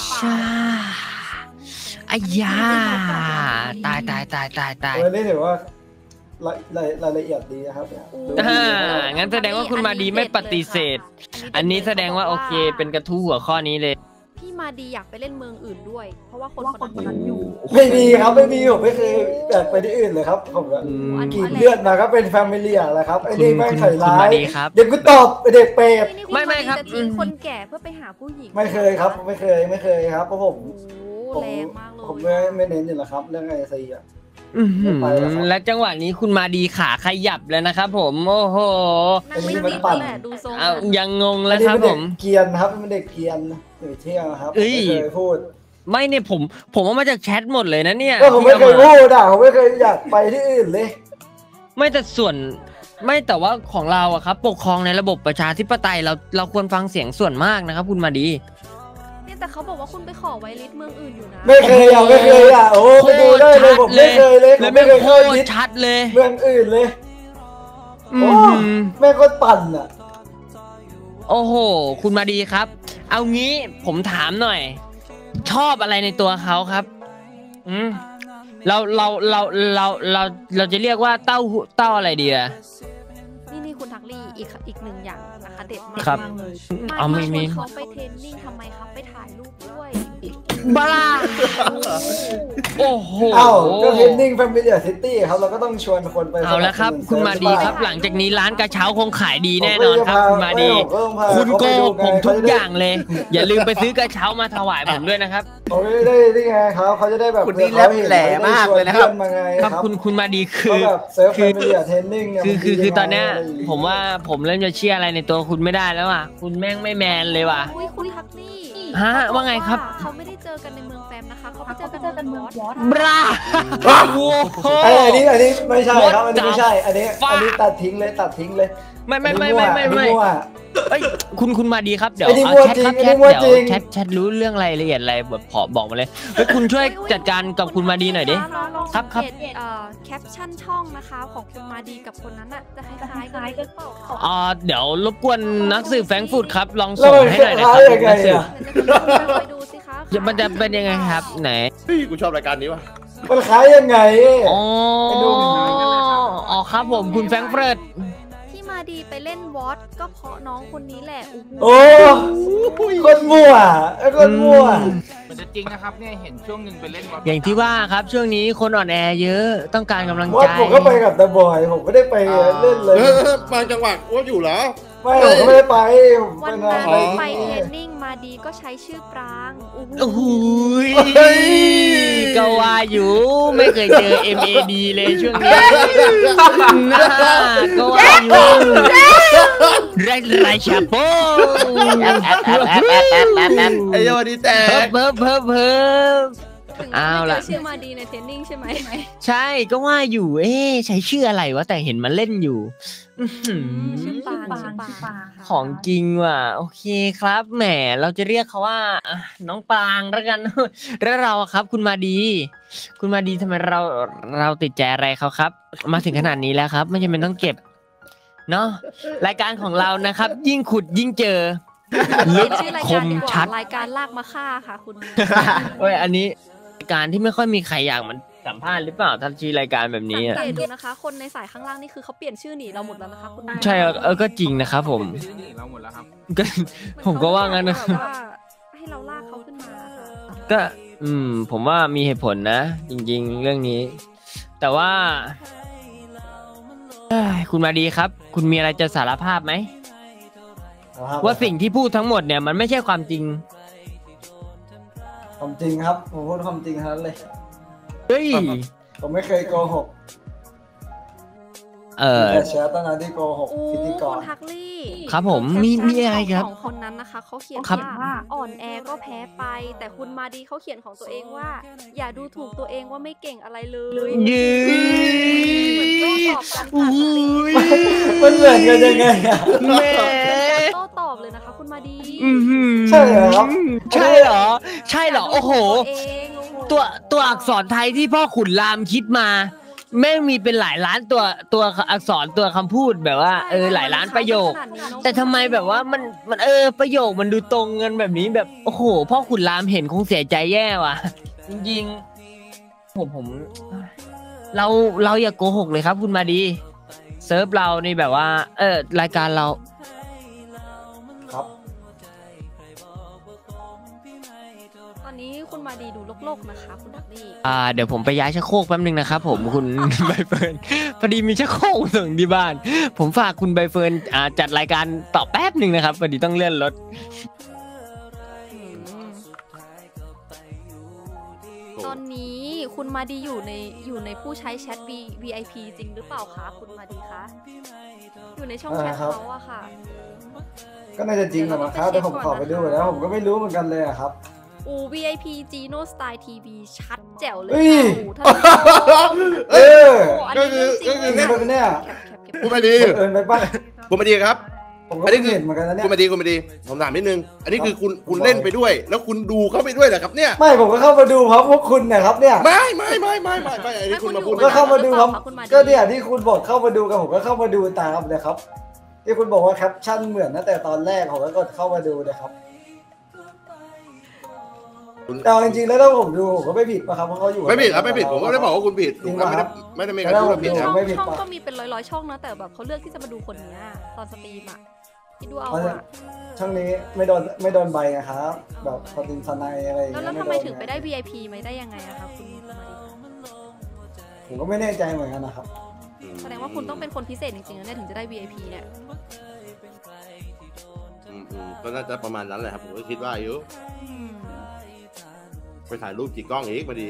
Speaker 5: อ้ยาตาย
Speaker 3: วันนี้ถือว่ารายละเอียดดีนะครับ
Speaker 5: งั้นแสดงว่าคุณมาดีไม่ปฏิเสธอันนี้แสดงว่าโอเคเป็นกระทู้หัวข้อนี้เลย
Speaker 1: พี่มาดีอยากไปเล่นเมืองอื่นด้วยเพราะว่าคนนั้นอยู่
Speaker 3: ไม่มีครับไม่มีผมไม่เคยอยากไปที่อื่นเลยครับผมกินเลือดมาก็เป็นแฟมิลี่แหละครับไอ้นี่ไม่ใส่ร้ายเด็กกูตอบเด็กเปรต
Speaker 1: ไม่ครับจะทิ้งคนแก่เพื่อไปหาผู้หญิง
Speaker 3: ไม่เคยครับไม่เคยครับเพราะผม
Speaker 1: แรงมากเลย
Speaker 3: ผมไม่เน้นอยู่แล้วครับเรื่องไอซี
Speaker 5: และจังหวะนี้คุณมาดีขาขยับแล้วนะครับผมโอ้โห
Speaker 1: ไม่ติดแหละดูทรง
Speaker 5: ยังงงแล้วครับผม
Speaker 3: เกียนครับมันเด็กเกียนเที่ยวครับไม่เคยพูด
Speaker 5: ไม่เนี่ยผมว่ามาจากแชทหมดเลยนะเนี่ย
Speaker 3: ก็ผมไม่เคยพูดผมไม่เคยอยากไปที่อื่นเลย
Speaker 5: ไม่แต่ส่วนไม่แต่ว่าของเราอะครับปกครองในระบบประชาธิปไตยเราควรฟังเสียงส่วนมากนะครับคุณมาดี
Speaker 1: แต่เขาบอกว่าคุณไปขอไว้ลิสต์เมืองอื่นอยู่นะ
Speaker 3: ไม่เคยโอ้ไปดูได้เลยผมไม่เคยเลย
Speaker 5: ไม่เคยเข้าลิสต์ชัดเลย
Speaker 3: เมืองอื่นเลยแม่ก็ปั่นอ่ะ
Speaker 5: โอ้โหคุณมาดีครับเอางี้ผมถามหน่อยชอบอะไรในตัวเขาครับเราจะเรียกว่าเต้าอะไรดีอะ
Speaker 1: นี่คุณทักลี่อีกหนึ่งอย่างนะคะเด็ดมาก
Speaker 5: ครับ
Speaker 1: เลย
Speaker 5: เอาไม่มี
Speaker 1: เขาไปเทรนนิ่งทำไมครับไปถ่ายรูปด้วย
Speaker 5: บ้าโอ้โห
Speaker 3: เอ้าก็เทรนนิ่งแฟมิเลียซิตี้ครับเราก็ต้องชวนคนไป
Speaker 5: เอาละครับ คุณมาดีครับ หลังจากนี้ร้านกระเช้าคงขายดีแน่นอนครับคุณมาดี คุณโกหกผมทุกอย่างเลย อย่าลืมไปซื้อกระเช้ามาถวายผมด้วยนะครับ
Speaker 3: เขาไม่ได้นี่ไงเขาจะได้แบบ
Speaker 8: คุณนี่แหลมมากเลยนะครับ
Speaker 5: ครับคุณมาดีคือ
Speaker 3: แบบเซิร์ฟแฟมิเลียเทรนนิ่งเนี่ย
Speaker 5: คือตอนเนี้ยผมว่าผมเริ่มจะเชื่ออะไรในตัวคุณไม่ได้แล้วอ่ะคุณแม่งไม่แมนเลยว่ะ
Speaker 1: อุ้ยคุณทักลี่
Speaker 5: ฮะว่าไงครับ
Speaker 1: เขาไม่ได้เจอกันในเมืองแฟมนะคะเขาไปเจอกันเมืองวอต
Speaker 5: บราโว้โห
Speaker 3: อันนี้ไม่ใช่ครับอันนี้ไม่ใช่อันนี้ตัดทิ้งเลยไม่
Speaker 5: เอ้ยคุณมาดีครับเดี๋ยว
Speaker 3: ไอ้นี่
Speaker 5: เอา
Speaker 3: มั่ว
Speaker 5: แชทครับ
Speaker 3: จริง
Speaker 5: แชท
Speaker 3: ไอ้นี่มั่ว
Speaker 5: เดี๋ยว
Speaker 3: จริง
Speaker 5: แชทรู้เรื่องรายละเอียดอะไรแบบขอบอกมาเลยเฮ้ยคุณช่วยจัดการกับคุณมาดีหน่อยดิ
Speaker 1: ลอง
Speaker 5: ครับ
Speaker 1: สังเกตแคปชั่นช่องนะคะของคุณมาดีกับคนนั้นอ่ะจะคล้ายๆกันหรือเปล่าคะ
Speaker 5: เดี๋ยวรบกวนนักสืบแฟรงก์ฟูดครับลอง
Speaker 3: แล้ว
Speaker 5: ส่ง
Speaker 3: มัน
Speaker 5: ให้
Speaker 3: ค
Speaker 5: หน่อยนะ
Speaker 3: ล้า
Speaker 5: ค
Speaker 3: ย
Speaker 5: รับ
Speaker 3: ยังไง
Speaker 5: นักสืบ
Speaker 3: อ่ะ
Speaker 1: ไปดูสิคะ
Speaker 5: เดี๋ยวมันจะเป็นยังไงครับไหน
Speaker 4: เฮ้ยกูชอบรายการนี้ว่ะ
Speaker 3: มันคล้ายยังไง
Speaker 5: อ๋อ
Speaker 3: ไอ้หนุ่ม
Speaker 5: อ๋อครับผมคุณแฟรงก์เฟิร์ต
Speaker 1: ที่มาดีไปเล่นวอตก็เพราะน้องคนนี้แหละ
Speaker 3: โอ้คนมั่วคนมั่ว
Speaker 2: มันจะจริงนะครับเนี่ยเห็นช่วงหนึ่งไปเล่นบอล
Speaker 5: อย่างที่ว่าครับช่วงนี้คนอ่อนแอเยอะต้องการกำลัง
Speaker 3: ว่า
Speaker 5: ใจ
Speaker 3: ผมก็ไปกับตาบอยผมไม่ได้ไปเล่นเลย
Speaker 4: บางจังหวัดว่าอยู่เหรอ
Speaker 3: ไม่ผมก็ไม่ได้ไปผม
Speaker 1: วัน
Speaker 3: ไป
Speaker 1: นั้น
Speaker 3: งาน
Speaker 1: ไปเทรนนิ่งมาดีก็ใช้ชื่อปราง
Speaker 5: โอ้โหก็ว่าอยู่ไม่เคยเจอ MAD เลยช่วงนี้ก็ว่าอยู่ไรชาโป้
Speaker 4: ไอ้ยอดดีแต่
Speaker 5: เพิ่ม
Speaker 1: ถึง
Speaker 5: เอาล่ะ
Speaker 1: ไม่เจอชื่อมาดีในเทรนนิ่งใช่ไหม
Speaker 5: ใช่ก็ว่าอยู่ใช้ชื่ออะไรวะแต่เห็นมันเล่นอยู่อื้อหือ
Speaker 1: ชื่อปาง
Speaker 5: ของจริงว่ะโอเคครับแหมเราจะเรียกเขาว่าน้องปรางแล้วกัน แล้วเราอะครับคุณมาดีทำไมเราติดใจอะไรเขาครับ มาถึงขนาดนี้แล้วครับไม่จำเป็นต้องเก็บเนาะรายการของเรานะครับ ยิ่งขุดยิ่งเจอลึก
Speaker 1: ชื่อราย
Speaker 5: ค
Speaker 1: การ
Speaker 5: ม
Speaker 1: ดีก
Speaker 5: ชั
Speaker 1: ว่า
Speaker 5: ด
Speaker 1: รายการลากมาฆ่าค่ะคุณ
Speaker 5: เว้ยอันนี้รายการที่ไม่ค่อยมีใครอยากมันสัมภาษณ์หรือเปล่าถ้าชื่อรายการแบบนี้
Speaker 1: สั
Speaker 5: อะ
Speaker 1: งเกตดูนะคะ คนในสายข้างล่างนี่คือเขาเปลี่ยนชื่อหนีเราหมดแล้วนะคะคุณ
Speaker 5: ใช่ก็จริงนะครับผม
Speaker 2: ชื่อหนีเราหมดแล้วครับ
Speaker 5: ก็ผมก็ว่างั้นนะ
Speaker 1: แบบว่าให้เราลากเขาขึ้นมาค่ะ
Speaker 5: ก็ผมว่ามีเหตุผลนะ จริงๆเรื่องนี้ แต่ว่าคุณมาดีครับ คุณมีอะไรจะสารภาพไหมว่าสิ่งที่พูดทั้งหมดเนี่ยมันไม่ใช่ความจริง
Speaker 3: ความจริงครับผมพูดความจริงทั้งนั้นเลย
Speaker 5: เฮ้ย
Speaker 3: ผมไม่เคยโกหก แต่แชทตั้งนั้นที่โกหก
Speaker 1: โอ้
Speaker 3: พิธีก
Speaker 1: คุ
Speaker 3: ร
Speaker 1: ณทักลี่
Speaker 5: ครับผมมีอะไรครับ
Speaker 1: ของคนนั้นนะคะเขาเขียน
Speaker 5: ครับ
Speaker 1: ว่าอ่อนแอก็แพ้ไป แต่คุณมาดีเขาเขียนของตัวเองว่า อย่าดูถูกตัวเองว่าไม่เก่งอะไรเลย
Speaker 5: ยื้
Speaker 1: เหมือนโต้ตอบกันค่ะ
Speaker 3: มันเหมือนกันยังไงอ่ะ
Speaker 5: แม่
Speaker 1: โต้ตอบเลยนะคะ คุณมาดี
Speaker 3: ใช่เหรอครับ
Speaker 5: ใช่เหรอ ใช่เหรอโอ้โห
Speaker 1: ตัวเองโอ้โห
Speaker 5: ตัวอักษรไทยที่พ่อขุนรามคิดมาแม่งมีเป็นหลายล้านตัวอักษรตัวคำพูดแบบว่าหลายล้านประโยค แต่ทำไมแบบว่ามันประโยคมันดูตรงกันแบบนี้แบบโอ้โหพ่อขุนรามเห็นคงเสียใจแย่ว่ะจริงๆผมเราอย่าโกหกเลยครับคุณมาดีเซิร์ฟเรานี่แบบว่ารายการเรา
Speaker 3: ครับ
Speaker 1: ตอนนี้คุณมาดีดูโลกๆนะคะคุณทักลี่
Speaker 5: เดี๋ยวผมไปย้ายชักโครกแป๊บนึงนะครับผมคุณ ใบเฟิร์นพอดีมีชักโครกส่งที่บ้าน ผมฝากคุณใบเฟิร์นจัดรายการต่อแป๊บนึงนะครับพอดีต้องเลื่อนรถ
Speaker 1: ตอนนี้คุณมาดีอยู่ในผู้ใช้แชท VIP จริงหรือเปล่าคะคุณมาดีคะอยู่ในช่องแชทเขาอะค่ะ
Speaker 3: ก็น่าจะจริงแหละมั้งครับแต่ผมขอไปดูแล้วผมก็ไม่รู้เหมือนกันเลยอะครับ
Speaker 1: VIP Gino Style TV ชัดแจ๋วเลย
Speaker 3: เฮ้ย
Speaker 1: ค่ะท่านผู้ชม
Speaker 3: เออ
Speaker 1: โอ้อันนี้เรื่องจริง
Speaker 3: จริงไหมเนี่ย
Speaker 1: แคป
Speaker 4: คุณมาดี
Speaker 3: เอินไปบ้าง
Speaker 4: คุณมาดีครับ
Speaker 3: ผมก็ไม่เห็นเหมือนกันนะเนี่
Speaker 4: คุณ
Speaker 3: ย
Speaker 4: มาดีผมถามนิดนึงอันนี้คือคุณเล่นไปด้วย แล้วคุณดูเขาไปด้วยเหรอครับเนี่ย
Speaker 3: ไม่ผมก็เข้ามาดูพร้อมพวกคุณนะครับเนี่ย
Speaker 4: ไม่อันนี้คุณมาพูด
Speaker 3: ก็เข้ามาดูครับ
Speaker 1: คุณมาดี
Speaker 3: ก็เนี่ยที่คุณบอกเข้ามาดูกันผมก็เข้ามาดูตามนะครับ ที่คุณบอกว่าแคปชั่นเหมือนนะแต่ตอนแรกผมก็กดเข้ามาดูนะครับแต่จริงๆแล้วถ้าผมดูผมก็ไม่ผิดนะครับเพราะเขาอยู่
Speaker 4: ไม่ผิดครับไม่ผิดผมก็ไม่ได้บอกว่าคุณผิดผมก็ไม่ได้มีการพูดว่าผิด
Speaker 1: ช่
Speaker 4: นะ
Speaker 1: องก็มีเป็นร้อยๆช่องนะแต่แบบเขาเลือกที่จะมาดูคนนี้ตอนสตรีมที่ดูเอา
Speaker 3: ช่องนี้ไม่โดนใบนะครับแบบสตรีมสไนอะไรอย่างเงี้ย
Speaker 1: แล้วทำไมถึงไปได้ VIP ไม่ได้ยังไงอะครับคุณ
Speaker 3: ผมก็ไม่แน่ใจเหมือนกันนะครับ
Speaker 1: แสดงว่าคุณต้องเป็นคนพิเศษจริงๆนะเนี่ยถึงจะได้ VIP เนี่ย
Speaker 4: ก็น่าจะประมาณนั้นแหละครับผมก็คิดว่าอยู่ไปถ่ายรูปกี่กล้องอีกมาดี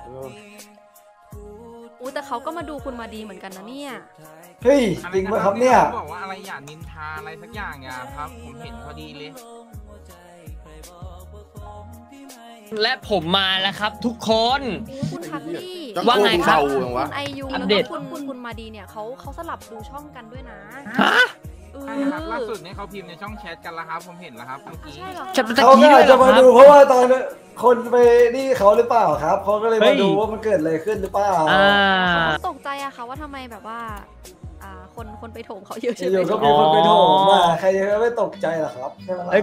Speaker 1: แต่เขาก็มาดูคุณมาดีเหมือนกันนะเนี่ย
Speaker 3: เฮ้ยจริงไหมครับเนี่ย
Speaker 2: บอกว่าอะไรอย่านินทาอะไรสักอย่างอย่าครับผมเห็นพอดีเลย
Speaker 5: และผมมาแล้วครับทุกคน
Speaker 1: คุณทักลี่
Speaker 5: ว่าไงครับ
Speaker 1: คุณไอยูแล้วก็คุณมาดีเนี่ยเขาสลับดูช่องกันด้วยนะ
Speaker 2: ล่าสุดเนี่ยเขาพิมพ์ในช่องแชทกันแล้วครับผมเห็นแล้วครับเมื่อกี้
Speaker 3: เขาก็อาจจะมาดูเพราะว่าตอนคนไปนี่เขาหรือเปล่าครับเขาก็เลยมาดูว่ามันเกิดอะไรขึ้นหรือเปล่า
Speaker 1: เขาตกใจอะค่ะว่าทำไมแบบว่าคนไปโถมเขาเยอะ
Speaker 3: อยู่ก็มีคนไปโถมมาใครจะไม่ตกใจหรอครับ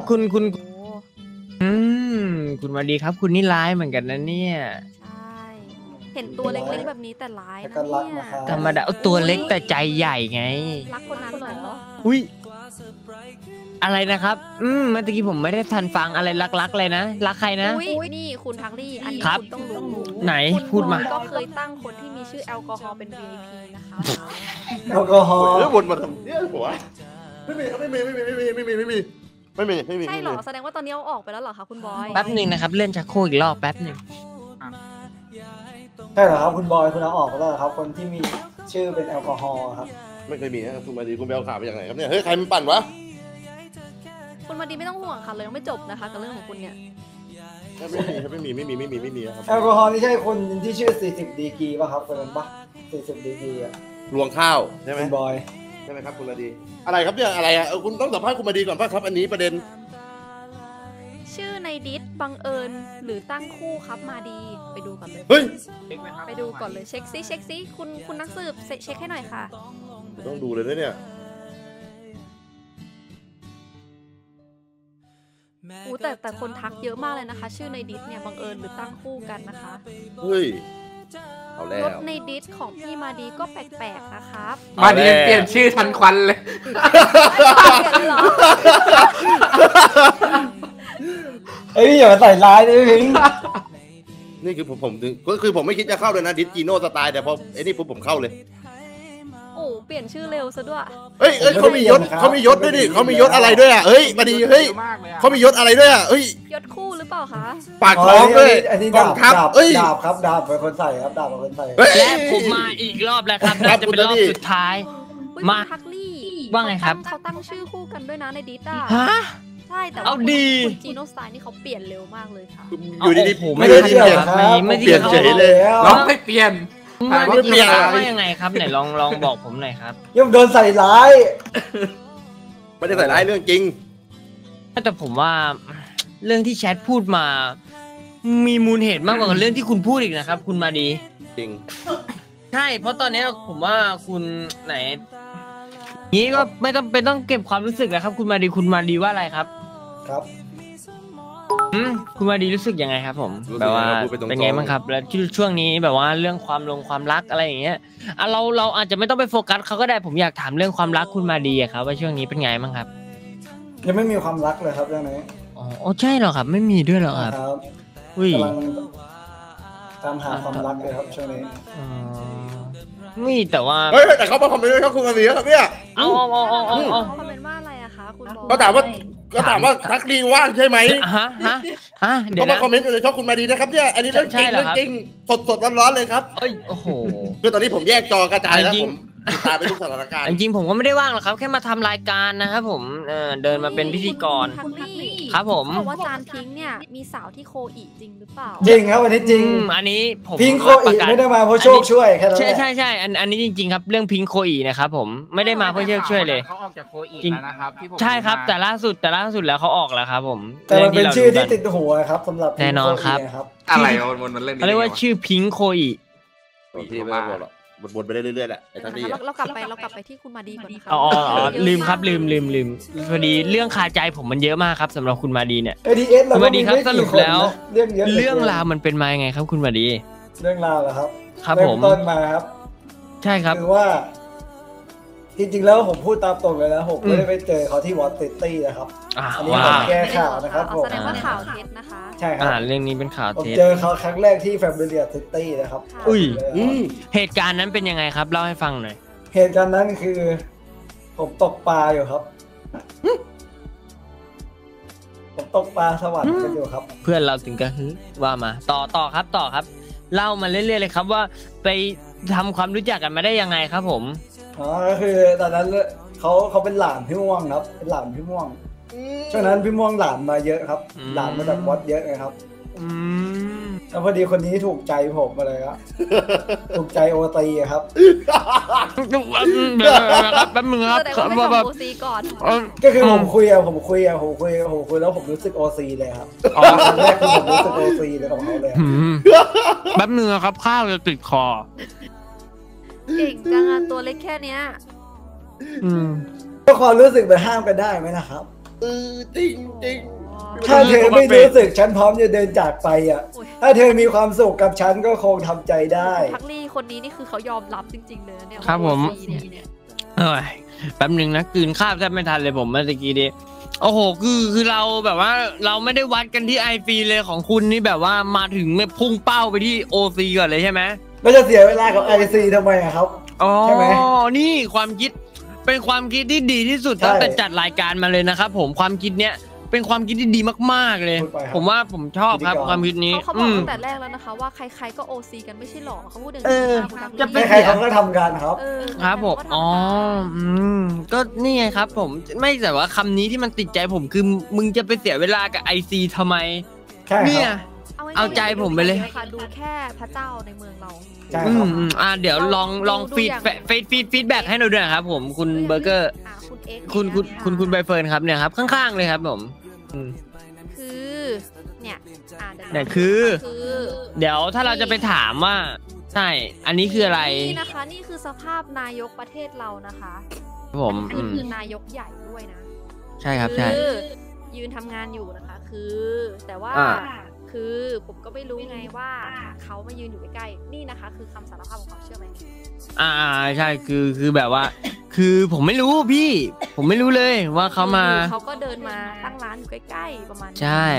Speaker 5: คุณมาดีครับคุณนี่ร้ายเหมือนกันนะเนี่ย
Speaker 1: ใช่เห็นตัวเล็กๆแบบนี้แต่ร้ายนะเนี่ย
Speaker 5: ธรรมดาตัวเล็กแต่ใจใหญ่ไง
Speaker 1: รักคนนั้นหน่อยเหรอ
Speaker 5: อุ้ยอะไรนะครับเมื่อกี้ผมไม่ได้ทันฟังอะไรรักๆเลยนะรักใครนะ
Speaker 1: อุ้ยนี่คุณทักลี่อันนี้คุณต้องรู้
Speaker 5: ไหนพูดมา
Speaker 1: ก็เคยตั้งคนที่มีชื่อแอลกอฮอล์เป็น VIP นะคะ
Speaker 3: แอลกอฮอล์
Speaker 4: แล้ววนมาทำเนี่ยหัวไม่มี
Speaker 1: ใช่หรอแสดงว่าตอนนี้เอาออกไปแล้วเหรอคะคุณบอย
Speaker 5: แป๊บหนึ่งนะครับเลื่อนชักโครกอีกรอบแป๊บหนึ่ง
Speaker 3: ใช่เหรอครับคุณบอยคุณเอาออกไปแล้วครับคนที่มีชื่อเป็นแอลกอฮอล์ครับ
Speaker 4: ไม่เคยมีนะครับคุณมาดีคุณไปเอาข่าวไปอย่างไรครับเนี่ยเฮ้ยใครมันปั่นวะ
Speaker 1: คุณมาดีไม่ต้องห่วงค่ะเลยยังไม่จบนะคะกับเรื่องของคุณเนี่ย
Speaker 4: ไม่มีครับ
Speaker 3: แอลกอฮอล์นี่ใช่คนที่ชื่อ40ดีกรีป่ะครับคนนั้นป่ะ40ดีกรีอะ
Speaker 4: รวงข้าวใช่ไหม
Speaker 3: คุณบอย
Speaker 4: ใช่ไหมครับคุณมาดีอะไรครับเนี่ยอะไรอ่ะคุณต้องสัมภาษณ์คุณมาดีก่อนป่ะครับอันนี้ประเด็น
Speaker 1: ชื่อในดิสบังเอิญหรือตั้งคู่ครับมาดีไปดูก่อนเลย
Speaker 4: เฮ้ย
Speaker 1: ไปดูก่อนเลยเช็คซิคุณนักสืบเช็คให้หน่อยค่ะ
Speaker 4: ต้องดูเลยนะเนี่ย
Speaker 1: แต่คนทักเยอะมากเลยนะคะชื่อในดิสเนี่ยบังเอิญหรือตั้งคู่กันนะคะ
Speaker 4: เฮ้ยเอาแล้ว
Speaker 1: รถในดิสของพี่มาดีก็แปลกๆนะครับ
Speaker 7: มาดีเปลี่ยนชื่อทันควันเลย
Speaker 3: เฮ้ยอย่ามาใส่ร้ายดิพิง
Speaker 4: นี่คือผมไม่คิดจะเข้าเลยนะดิสจีโน่สไตล์แต่พอไอ้นี่ผมเข้าเลย
Speaker 1: เปลี่ยนชื่อเร็วซะด้วย
Speaker 4: เฮ้ยเขามียศด้วยดิเขามียศอะไรด้วยอ่ะเฮ้ยมาดีเฮ้ยเขามียศอะไรด้วยอ่ะเฮ้ย
Speaker 1: ยศคู่หรือเปล่าคะ
Speaker 4: ปากท้องด้วย
Speaker 3: อันนี้ดาบครับดาบเป็นคนใส่ครับดาบเป็นคนใส่
Speaker 5: และผมมาอีกรอบแล้วครับน่าจะเป็นรอบสุดท้ายมา
Speaker 1: ทักลี่
Speaker 5: ว่าไงครับ
Speaker 1: เขาตั้งชื่อคู่กันด้วยนะในดิสอ่ะใช่แต่
Speaker 5: เอาดี
Speaker 1: คุณจีโน่สไตล์นี่เขาเปลี่ยนเร็วมากเลยค่ะ
Speaker 4: อยู่ดีๆ
Speaker 3: ไม่ได้เปลี่ยนครับ
Speaker 4: ไม่เปลี่ยนเฉยเลย
Speaker 7: ร้องไม่เปลี่ยน
Speaker 5: ไม่เปลี่ยนว่ายังไงครับไหนลองบอกผมหน่อยครับ
Speaker 3: ย่อมโดนใส่ร้าย
Speaker 4: ไม่ได้ใส่ร้ายเรื่องจริง
Speaker 5: แต่ผมว่าเรื่องที่แชทพูดมามีมูลเหตุมากกว่าเรื่องที่คุณพูดอีกนะครับคุณมาดี
Speaker 4: จริง
Speaker 5: ใช่เพราะตอนนี้ผมว่าคุณไหนนี้ก็ไม่ต้องเป็นต้องเก็บความรู้สึกนะครับคุณมาดีว่าอะไรครับ
Speaker 3: ครับ
Speaker 5: คุณมาดีรู้สึกยังไงครับผมแบบว่าเป็นไงบ้างครับแล้วช่วงนี้แบบว่าเรื่องความรักอะไรอย่างเงี้ยเราอาจจะไม่ต้องไปโฟกัสเขาก็ได้ผมอยากถามเรื่องความรักคุณมาดีครับว่าช่วงนี้เป็นไงบ้างครับ
Speaker 3: ยังไม่มีความรักเลยครับเรื่องนี้
Speaker 5: อ๋อใช่เหรอครับไม่มีด้วยเหรอครับ
Speaker 3: อุ้ยกำลังตามหาความรักเลยครับช่วงนี้
Speaker 5: มีแต่ว่า
Speaker 4: แต่เขามาคอมเมนต์เขาคุณมาดีครับเนี่ย
Speaker 1: เขาคอมเมนต์ว่าอะไรอะคะคุณ
Speaker 4: ก็ถามว่าทักดีว่างใช่ไหม
Speaker 5: เดี๋ยว
Speaker 4: มาคอมเมนต์ในช่องคุณมาดีนะครับเนี่ยอันนี้เรื่องจริงสดร้อนเลยครับ
Speaker 5: โอ้โห
Speaker 4: คือตอนนี้ผมแยกจอกระจายแล้วผมตามไปทุกสถานการณ์
Speaker 5: จริงผมก็ไม่ได้ว่างหรอกครับแค่มาทำรายการนะครับผมเดินมาเป็นพิธีกรครับผม
Speaker 1: บอกว่าจานพิงค์เนี่ยมีสาวที่โคอิจริงหรือเปล่า
Speaker 3: จริงครับวันนี้จริง
Speaker 5: อันนี้ผม
Speaker 3: พิงค์โคอิไม่ได้มาเพราะโชคช่วยแค่นั้น
Speaker 5: ใช่อันนี้จริงๆครับเรื่องพิงค์โคอินะครับผมไม่ได้มาเพราะโชคช่วยเลย
Speaker 2: เขาออกจากโคอิแล้วนะครับ
Speaker 5: ใช่ครับแต่ล่าสุดแล้วเขาออกแล้วครับผม
Speaker 3: แต่มันเป็นชื่อที่ติดหัวครับสำหรับ
Speaker 5: แน่นอนครับ
Speaker 7: อะไรมันเล่น
Speaker 5: เขาเรียกว่าชื่อพิงค์โคอิ
Speaker 4: ที่ไม่บอกหรอกวนๆไปเรื่อยๆแหละไอ้ทันที
Speaker 1: เรากลับไปที่คุณมาดีก่อนนะคะ
Speaker 5: อ๋อลืมครับลืมพอดีเรื่องคาใจผมมันเยอะมากครับสำหรับคุณมาดีเนี่ย
Speaker 3: ADS เรา
Speaker 5: คุณ
Speaker 3: ก็
Speaker 5: มาดี
Speaker 3: มี
Speaker 5: ครับ
Speaker 3: ไม่
Speaker 5: สรุ
Speaker 3: กี่
Speaker 5: ป
Speaker 3: คน
Speaker 5: แล้ว
Speaker 3: นะเรื่องเยอะ
Speaker 5: เรื่องราวมันเป็นมายังไงครับคุณมาดี
Speaker 3: เรื่องราวเหรอครับ
Speaker 5: ครับ
Speaker 3: เริ่
Speaker 5: ผม
Speaker 3: ต้นมาครับ
Speaker 5: ใช่ครับ
Speaker 3: คือว่า จริงๆแล้วผมพูดตามตรงเลยนะผมไม่ได้ไปเจอเขาที่วอตซิตี้นะครับอันนี้
Speaker 5: ว้า
Speaker 3: ผมแก้ข่าวนะครับผม
Speaker 1: แสดงว่าข่าวเท็จนะคะ
Speaker 3: ใช่ครับ
Speaker 5: เรื่องนี้เป็นข่าว
Speaker 3: ผม
Speaker 5: เท็จ
Speaker 3: เจอเขาครั้งแรกที่แฟมิเลียซิตี้นะครับ
Speaker 5: อุ้ย
Speaker 3: เลยครับ
Speaker 5: เหตุการณ์นั้นเป็นยังไงครับเล่าให้ฟังหน่อย
Speaker 3: เหตุการณ์นั้นคือ ผมตกปลาอยู่ครับ ผมตกปลาสวรรค์กันอยู่ครับ
Speaker 5: เพื่อนเราถึงกระฮึว่ามาต่อครับเล่ามาเรื่อยๆเลยครับว่าไปทำความรู้จักกันมาได้ยังไงครับผม
Speaker 3: อ๋อก็คือตอนนั้นเขาเป็นหลานพี่ม่วงครับ เป็นหลานพี่ม่วงช่วงนั้นพี่ม่วงหลานมาเยอะครับ หลานมาจากวัดเยอะไงครับแล้วพอดีคนนี้ถูกใจผมอะไรครับ ถูกใจโอตีครับ
Speaker 5: แป๊บนึงครับ
Speaker 1: แสดงว่าไม่ทำโอซีก่อน
Speaker 3: ก็คือผมคุยแล้วผมรู้สึกโอซีเลยครับครั้งแรกคือผมรู้สึกโอซีเลยของเขาเลย
Speaker 5: แป๊บนึงครับข้าวจะติดคอ
Speaker 1: เก่งจังอะตัวเล็กแค่เนี้ย
Speaker 3: ก็ความรู้สึกไปห้ามกันได้ไหมนะครับ
Speaker 4: จริง
Speaker 3: ถ้าเธอไม่รู้สึกฉันพร้อมจะเดินจากไปอ่ะ ถ้าเธอมีความสุขกับฉันก็คงทำใจได้
Speaker 1: ทักลี่คนนี้นี่คือเขายอมรับจริงๆเลยเนี่ย
Speaker 5: ครับผม
Speaker 1: โอซีเนี่ย
Speaker 5: แป๊บนึงนะกลืนข้าวแทบไม่ทันเลยผมเมื่อกี้นี้โอ้โหคือเราแบบว่าเราไม่ได้วัดกันที่ไอฟีเลยของคุณนี่แบบว่ามาถึงไม่พุ่งเป้าไปที่โอซีก่อนเลยใช่ไหม
Speaker 3: แล้วจะเสียเวลากับไอซีทำไมอะครับ
Speaker 5: อ๋อ
Speaker 3: ใช่ไหม
Speaker 5: นี่ความคิดเป็นความคิดที่ดีที่สุด
Speaker 3: ใช่
Speaker 5: ตั้งแต่จัดรายการมาเลยนะครับผมความคิดเนี้ยเป็นความคิดที่ดีมากๆเลย
Speaker 3: พูดไปครับ
Speaker 5: ผมว่าผมชอบครับ
Speaker 3: พิธีกร
Speaker 5: ความคิดนี้
Speaker 1: เขาบอกตั้งแต่แรกแล้วนะคะว่าใครๆก็โอซีกันไม่ใช่หรอเขาพูดอย่าง
Speaker 5: เอ
Speaker 1: นี้
Speaker 5: อ
Speaker 1: คุณทักลี่
Speaker 5: จะเป็น
Speaker 3: ใครๆเขาก็ทำกันครับ
Speaker 5: ครับผมอ๋อก็นี่ไงครับผมไม่แต่ว่าคำนี้ที่มันติดใจผมคือมึงจะไปเสียเวลากับไอซีทำไม
Speaker 3: ใช่
Speaker 5: เนี่
Speaker 3: ค
Speaker 5: ย
Speaker 3: รับ
Speaker 5: เอาใจผมไปเลย
Speaker 1: ดูแค่พระเจ้าในเมืองเรา
Speaker 3: ใช่ครับ
Speaker 5: เดี๋ยวลองฟีดแบ็กให้เราด้วยนะครับผมคุณเบอร์เกอร์
Speaker 1: คุณเอ็กซ์
Speaker 5: คุณใบเฟิร์นครับเนี่ยครับข้างๆเลยครับผม
Speaker 1: คือเนี่ย
Speaker 5: เนี่ยคือ เดี๋ยวถ้าเราจะไปถามว่าใช่อันนี้คืออะไร
Speaker 1: นี่นะคะนี่คือสภาพนายกประเทศเรานะคะ
Speaker 5: ผม
Speaker 1: อันนี้คือนายกใหญ่ด้วยนะ
Speaker 5: ใช่ครับใช่
Speaker 1: คือยืนทำงานอยู่นะคะคือแต่ว่า คือผมก็ไม่รู้ไงว่าเขามายืนอยู่ใกล้ๆนี่นะคะ คือคำสารภาพของเขาเชื่อไหม
Speaker 5: ใช่คือแบบว่า คือผมไม่รู้พี่ ผมไม่รู้เลยว่าเขามา
Speaker 1: เขาก็เดินมาตั้งร้านอยู่ใกล้ๆประมาณนี้
Speaker 5: ใช่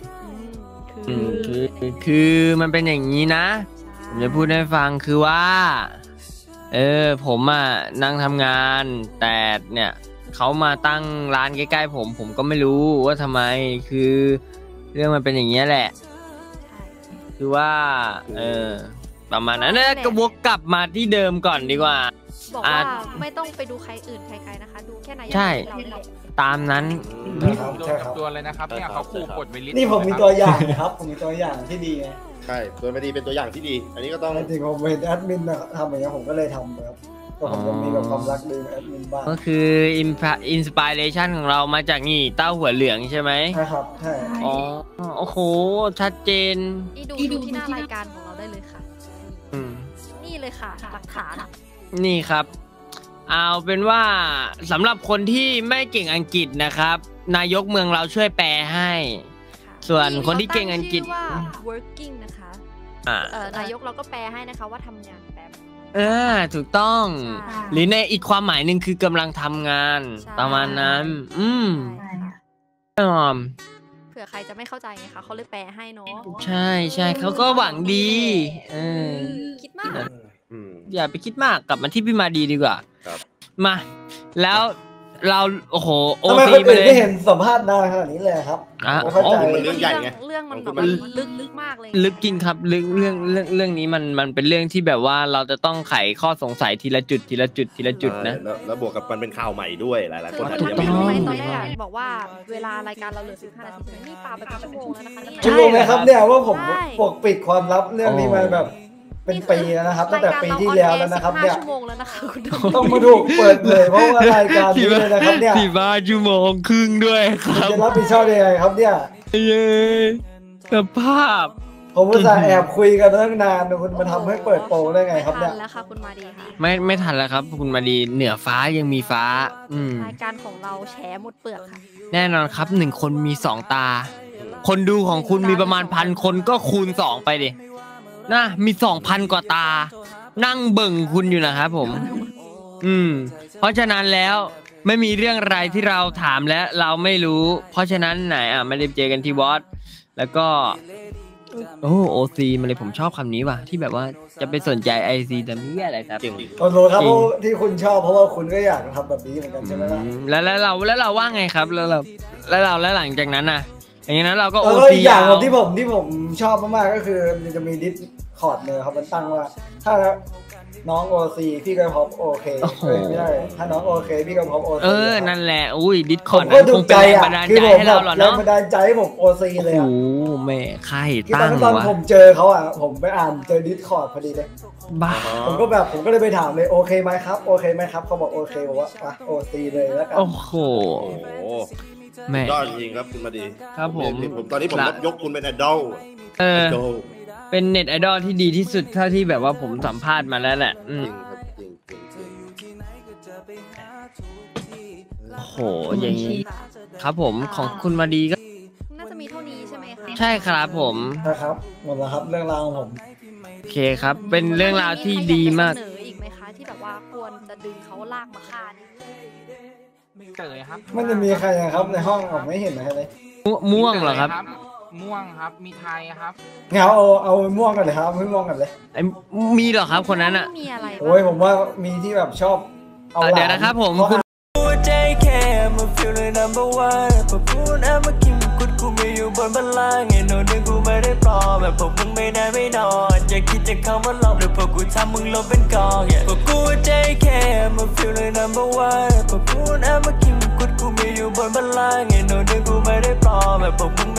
Speaker 5: คือมันเป็นอย่างนี้นะผมจะพูดให้ฟังคือว่าผมนั่งทำงานแต่เนี่ยเขามาตั้งร้านใกล้ๆผมก็ไม่รู้ว่าทำไมคือเรื่องมันเป็นอย่างนี้แหละคือว่าประมาณนั้นนะก็วกกลับมาที่เดิมก่อนดีกว่า
Speaker 1: บอกว่าไม่ต้องไปดูใครอื่นใครไกลนะคะดูแค่นายก
Speaker 5: ใช่
Speaker 1: เราเนี่ย
Speaker 5: ตามนั้น
Speaker 3: นะครับ
Speaker 2: โดน
Speaker 3: ใช่ค
Speaker 2: กั
Speaker 3: รั
Speaker 2: บบ ตัวเลยนะครับเนี่ยเขาขู่กดไวลิส
Speaker 3: นี่ผมมีตัวอย่างนะครับ ผมมีตัวอย่างที่ดีไง
Speaker 4: ใช่ตัวไม่ดีเป็นตัวอย่างที่ดี อันนี้ก็ต้อง
Speaker 3: จริงๆผมเป็นแอดมินทำอย่างเงี้ยผมก็เลยทำครับก็ผมยังมีแบบความรักดีกับแอดมินบ้าง
Speaker 5: ก็คืออินสปิเรชันของเรามาจากนี่เต้าหัวเหลืองใช่ไหม
Speaker 3: ใช่ครับใช่
Speaker 5: อ๋อโอ้โหชัดเจน
Speaker 1: นี่ดูที่หน้ารายการของเราได้เลยค่ะ นี่เลยค่ะหลักฐาน
Speaker 5: นี่ครับ เอาเป็นว่าสำหรับคนที่ไม่เก่งอังกฤษนะครับ นายกเมืองเราช่วยแปลให้ ส่วนคนที่เก่งอังกฤษ
Speaker 1: ว่า working นะคะนายกเราก็แปลให้นะคะว่าทำงานแป๊บ
Speaker 5: ถูกต้อง หรือในอีกความหมายหนึ่งคือกำลังทำงานประมาณนั้น
Speaker 1: เผื่อใครจะไม่เข้าใจไงคะเขาเลยแปลให้เนาะ
Speaker 5: ใช่เขาก็หวังดี
Speaker 1: คิดมาก
Speaker 5: อย่าไปคิดมากกลับมาที่พี่มาดีดีกว่า
Speaker 4: ครับ
Speaker 5: มาแล้วเราโอ้โหโอ
Speaker 3: ทำไมค
Speaker 5: ซี
Speaker 3: น
Speaker 5: ไป
Speaker 3: อื่น
Speaker 5: เลย
Speaker 3: ไม่เห็นสัมภาษณ์นานขนาดนี้เลยครับไม่เข้าใจ
Speaker 4: มันเรื่องใหญ่ไง
Speaker 1: เรื่องมันแบบลึกมากเลย
Speaker 5: ลึกจริงครับเรื่องนี้มันเป็นเรื่องที่แบบว่าเราจะต้องไขข้อสงสัยทีละจุดนะ
Speaker 4: แล้วบวกกับมันเป็นข่าวใหม่ด้วยหลายๆคนอาจ
Speaker 1: ถู
Speaker 4: จะ
Speaker 1: ก
Speaker 4: ยัง
Speaker 1: ต้
Speaker 4: ไม่
Speaker 1: อง
Speaker 4: รู้
Speaker 1: ตอนแรกบอกว่าเวลารายการเราเหลือ15 นาทีนี่ปาไปเป็นชั่วโมงแล้วนะคะนี่
Speaker 3: คุณรู้ไหมครับเนี่ยว่าผมปกปิดความลับเรื่องนี้มาแบบเป็นปีแล้วนะครับตั้งแต่ปีที่แล้วแล้วนะครับเนี่ย
Speaker 1: 15 ชั่วโมงแล้วนะคะคุณ
Speaker 3: ต้องมาถูกเปิดเลยเพราะว่ารายการนี้เลยนะครับเนี่ย
Speaker 5: 15 ชั่วโมงครึ่งด้วยครับ
Speaker 3: จะรับผิดชอบยังไงครับเนี่ย
Speaker 5: เย้สภาพ
Speaker 3: ผมอุตส่าห์แอบคุยกันตั้งนานคุณมาทำให้เปิดโปงได้ไงครับเนี่ย
Speaker 1: ไม่ทันแล้วค่ะคุณมาดีค่ะ
Speaker 5: ไม่ทันแล้วครับ คุณมาดีเหนือฟ้ายังมีฟ้า
Speaker 1: รายการของเราแฉหมดเปลือกค่ะ
Speaker 5: แน่นอนครับ1 คนมี2 ตา คนดูของคุณมีประมาณ1,000 คนก็คูณ2ไปดินะมี 2,000 กว่าตา นั่งเบิ่งคุณอยู่นะครับผมเพราะฉะนั้นแล้วไม่มีเรื่องอะไรที่เราถามและเราไม่รู้เพราะฉะนั้นไหนมาเจอกันที่วอตแล้วก็โอซีมาเลยผมชอบคำนี้ว่ะที่แบบว่าจะไปสนใจไอซีแต่ไม่อะไรครับจริง
Speaker 3: ผมรู้ครับที่คุณชอบเพราะว่าคุณก็อยากทำแบบนี้เหมือนกันใช่ไหมล่ะ
Speaker 5: แล้วเราว่าไงครับแล้วหลังจากนั้นน่ะอย่างนั้นเราก็โอซี
Speaker 3: อย่างที่ผมชอบมากๆก็คือมันจะมีดิสคอร์ดเนี่ยครับมันตั้งว่าถ้าน้องโอซีพี่ก็พร้อมโอเคไม่ได้ถ้าน้องโอเคพี่ก็พร้อมโอซี
Speaker 5: นั่นแหละอุ้ยดิสคอร์ด
Speaker 3: นั้นคงเป็นแรงบันดาลใจให้เราหรอเนาะแรงบันดาลใจให้ผมโอซีเลยอ่ะ
Speaker 5: แม่ใครตั้งวะ
Speaker 3: ตอนผมเจอเขาอ่ะผมไปอ่านเจอดิสคอร์ดพอดีเลย
Speaker 5: บ้า
Speaker 3: ผมก็เลยไปถามเลยโอเคไหมครับโอเคไหมครับเขาบอกโอเคบอกว่าโอซีเลยแล้วกัน
Speaker 5: โอ้โหแม่
Speaker 4: ยอดจริงครับคุณมาดี
Speaker 5: ครับผม
Speaker 4: ตอนนี้ผมยกคุณเป็นไอดอล
Speaker 5: เป็นเน็ตไอดอลที่ดีที่สุดเท่าที่แบบว่าผมสัมภาษณ์มาแล้วแหละโอ้โหอย่างนี้ครับผมของคุณมาดีก็
Speaker 1: น่าจะมีเท่านี้ใช่ไหมคะ
Speaker 5: ใช่ครับผม
Speaker 3: นะครับหมดแล้วครับเรื่องราวของผม
Speaker 5: โอเคครับเป็นเรื่องราวที่ดีมาก
Speaker 1: เสนออีกไหมคะที่แบบว่าควรจะดึงเขาลากมาฆ่า
Speaker 7: เจอครับ
Speaker 3: มันจะมีใครครับในห้องผมไม่เห็นเลย
Speaker 5: ม่วงเหรอครับ
Speaker 7: ม่วงครับมีไทยครับ
Speaker 3: เอาม่วงกันเลยครับไม่ม่วงกันเลย
Speaker 5: มีเหรอครับคนนั้นอ่ะ
Speaker 1: มีอะไร
Speaker 3: โอ้ยผมว่ามีที่แบบชอบ
Speaker 5: เอาเดี๋ยวนะครับผมกูไม่อยู่บนบัลลังก์ไอ้โน่นนี่กูไม่ได้ปลอมแบบพวกมึงไม่ได้ไม่นอนอย่าคิดจะเข้ามาหลอกหรือพวกกูทำมึงลบเป็นกองพวกกู JK มา feel like number one พวกกูน่ะมากินกูไม่อยู่บนบัลลังก์ไอ้โน่นนี่กูไม่ได้ปลอมแบบพวกมึง